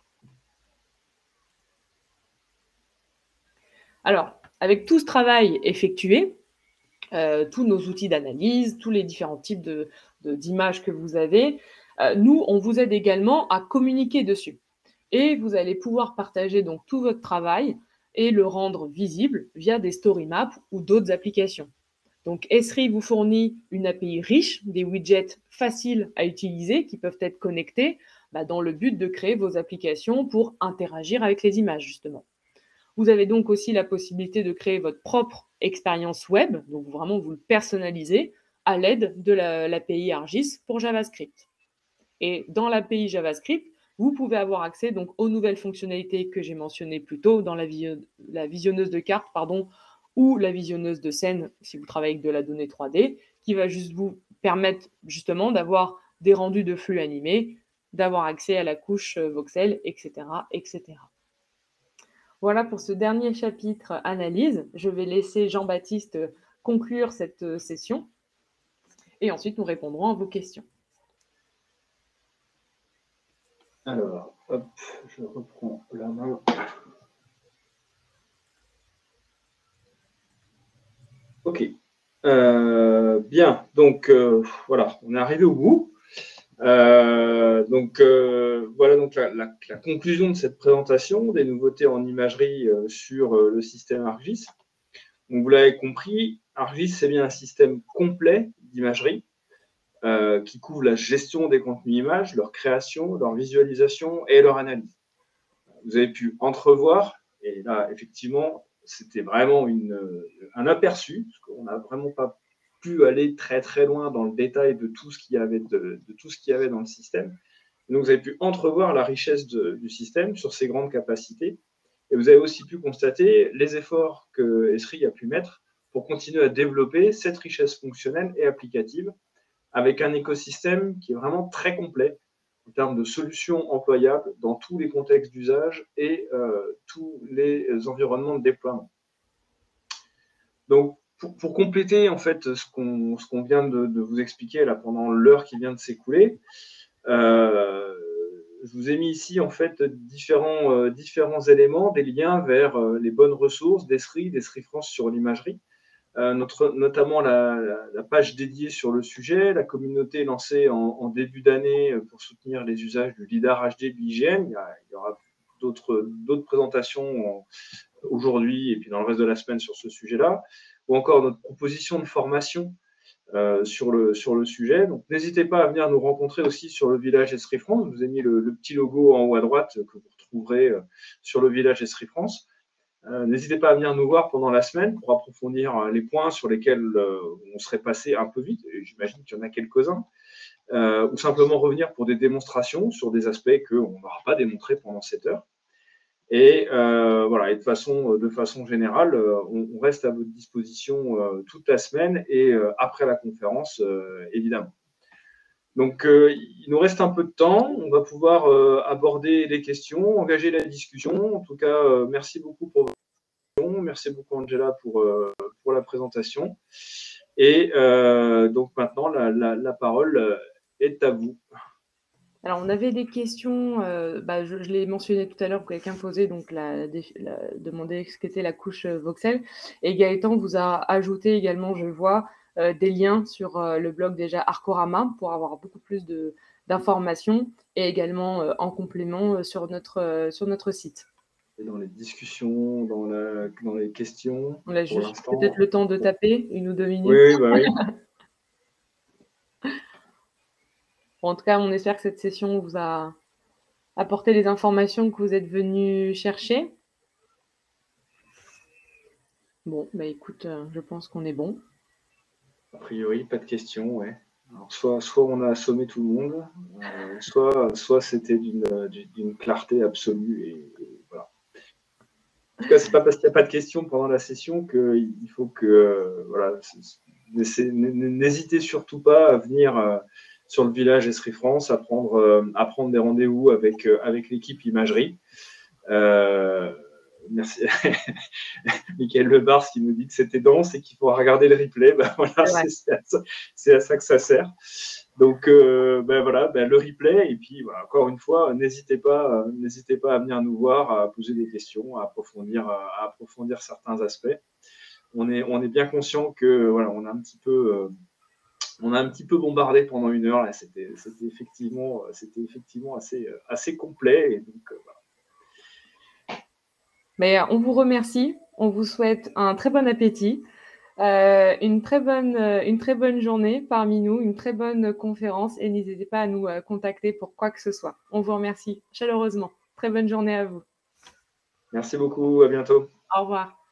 Alors, avec tout ce travail effectué, euh, tous nos outils d'analyse, tous les différents types de, de, d'images que vous avez, euh, nous, on vous aide également à communiquer dessus. Et vous allez pouvoir partager donc tout votre travail et le rendre visible via des story maps ou d'autres applications. Donc, Esri vous fournit une A P I riche, des widgets faciles à utiliser qui peuvent être connectés bah, dans le but de créer vos applications pour interagir avec les images, justement. Vous avez donc aussi la possibilité de créer votre propre expérience web, donc vraiment vous le personnalisez à l'aide de la, l'A P I Argis pour JavaScript. Et dans l'A P I JavaScript, vous pouvez avoir accès donc aux nouvelles fonctionnalités que j'ai mentionnées plus tôt dans la, visio- la visionneuse de cartes, pardon, ou la visionneuse de scène si vous travaillez avec de la donnée trois D, qui va juste vous permettre justement d'avoir des rendus de flux animés, d'avoir accès à la couche voxel, et cetera, et cetera. Voilà pour ce dernier chapitre analyse. Je vais laisser Jean-Baptiste conclure cette session et ensuite nous répondrons à vos questions. Alors, hop, je reprends la main. Ok. Euh, bien, donc euh, voilà, on est arrivé au bout. Euh, donc euh, voilà donc la, la, la conclusion de cette présentation des nouveautés en imagerie euh, sur euh, le système Argis. Donc vous l'avez compris, Argis c'est bien un système complet d'imagerie euh, qui couvre la gestion des contenus images, leur création, leur visualisation et leur analyse. Vous avez pu entrevoir, et là effectivement c'était vraiment une, un aperçu, parce qu'on n'a vraiment pas pu aller très très loin dans le détail de tout ce qu'il y avait, de, de tout ce qu'il y avait dans le système. Donc vous avez pu entrevoir la richesse de, du système sur ses grandes capacités. Et vous avez aussi pu constater les efforts que Esri a pu mettre pour continuer à développer cette richesse fonctionnelle et applicative avec un écosystème qui est vraiment très complet en termes de solutions employables dans tous les contextes d'usage et euh, tous les environnements de déploiement. Donc, pour, pour compléter en fait ce qu'on ce qu'on vient de, de vous expliquer là pendant l'heure qui vient de s'écouler, euh, je vous ai mis ici en fait différents, euh, différents éléments, des liens vers euh, les bonnes ressources d'Esri, d'Esri France sur l'imagerie, euh, notre, notamment la, la, la page dédiée sur le sujet, la communauté lancée en, en début d'année pour soutenir les usages du lidar H D de l'I G N. Il y, a, il y aura d'autres, d'autres présentations en, aujourd'hui et puis dans le reste de la semaine sur ce sujet-là, ou encore notre proposition de formation euh, sur, le, sur le sujet. Donc, n'hésitez pas à venir nous rencontrer aussi sur le village Esri France. Je vous ai mis le, le petit logo en haut à droite que vous retrouverez sur le village Esri France. Euh, N'hésitez pas à venir nous voir pendant la semaine pour approfondir les points sur lesquels euh, on serait passé un peu vite, et j'imagine qu'il y en a quelques-uns, euh, ou simplement revenir pour des démonstrations sur des aspects qu'on n'aura pas démontrés pendant cette heure. Et euh, voilà, et de façon, de façon générale, euh, on, on reste à votre disposition euh, toute la semaine et euh, après la conférence, euh, évidemment. Donc, euh, il nous reste un peu de temps. On va pouvoir euh, aborder les questions, engager la discussion. En tout cas, euh, merci beaucoup pour votre question. Merci beaucoup, Angela, pour, euh, pour la présentation. Et euh, donc, maintenant, la, la, la parole est à vous. Alors, on avait des questions, euh, bah, je, je l'ai mentionné tout à l'heure, quelqu'un posait, donc la, la, demandait ce qu'était la couche voxel. Et Gaëtan vous a ajouté également, je vois, euh, des liens sur euh, le blog déjà Arcorama pour avoir beaucoup plus d'informations et également euh, en complément euh, sur, notre, euh, sur notre site. Dans les discussions, dans, la, dans les questions. On a juste peut-être le temps de taper, une ou deux minutes. Oui, bah oui. Bon, en tout cas, on espère que cette session vous a apporté les informations que vous êtes venus chercher. Bon, bah écoute, euh, je pense qu'on est bon. A priori, pas de questions, ouais. Alors, soit, soit on a assommé tout le monde, euh, soit, soit c'était d'une clarté absolue. Et, et voilà. En tout cas, c'est pas parce qu'il n'y a pas de questions pendant la session qu'il faut que. Euh, voilà, n'hésitez surtout pas à venir euh, sur le village Esri France, à prendre, euh, à prendre des rendez-vous avec, euh, avec l'équipe imagerie. Euh, Merci. Michael Lebars qui nous dit que c'était dense et qu'il faut regarder le replay. Ben voilà, c'est à, à ça que ça sert. Donc, euh, ben voilà, ben le replay. Et puis, voilà, encore une fois, n'hésitez pas, euh, n'hésitez pas à venir nous voir, à poser des questions, à approfondir, à approfondir certains aspects. On est, on est bien conscient que voilà, on a un petit peu, euh, on a un petit peu bombardé pendant une heure. Là, c'était, c'était effectivement, c'était effectivement assez, assez complet. Et donc, euh, voilà. Mais on vous remercie, on vous souhaite un très bon appétit, euh, une, très bonne, une très bonne journée parmi nous, une très bonne conférence et n'hésitez pas à nous contacter pour quoi que ce soit. On vous remercie chaleureusement. Très bonne journée à vous. Merci beaucoup, à bientôt. Au revoir.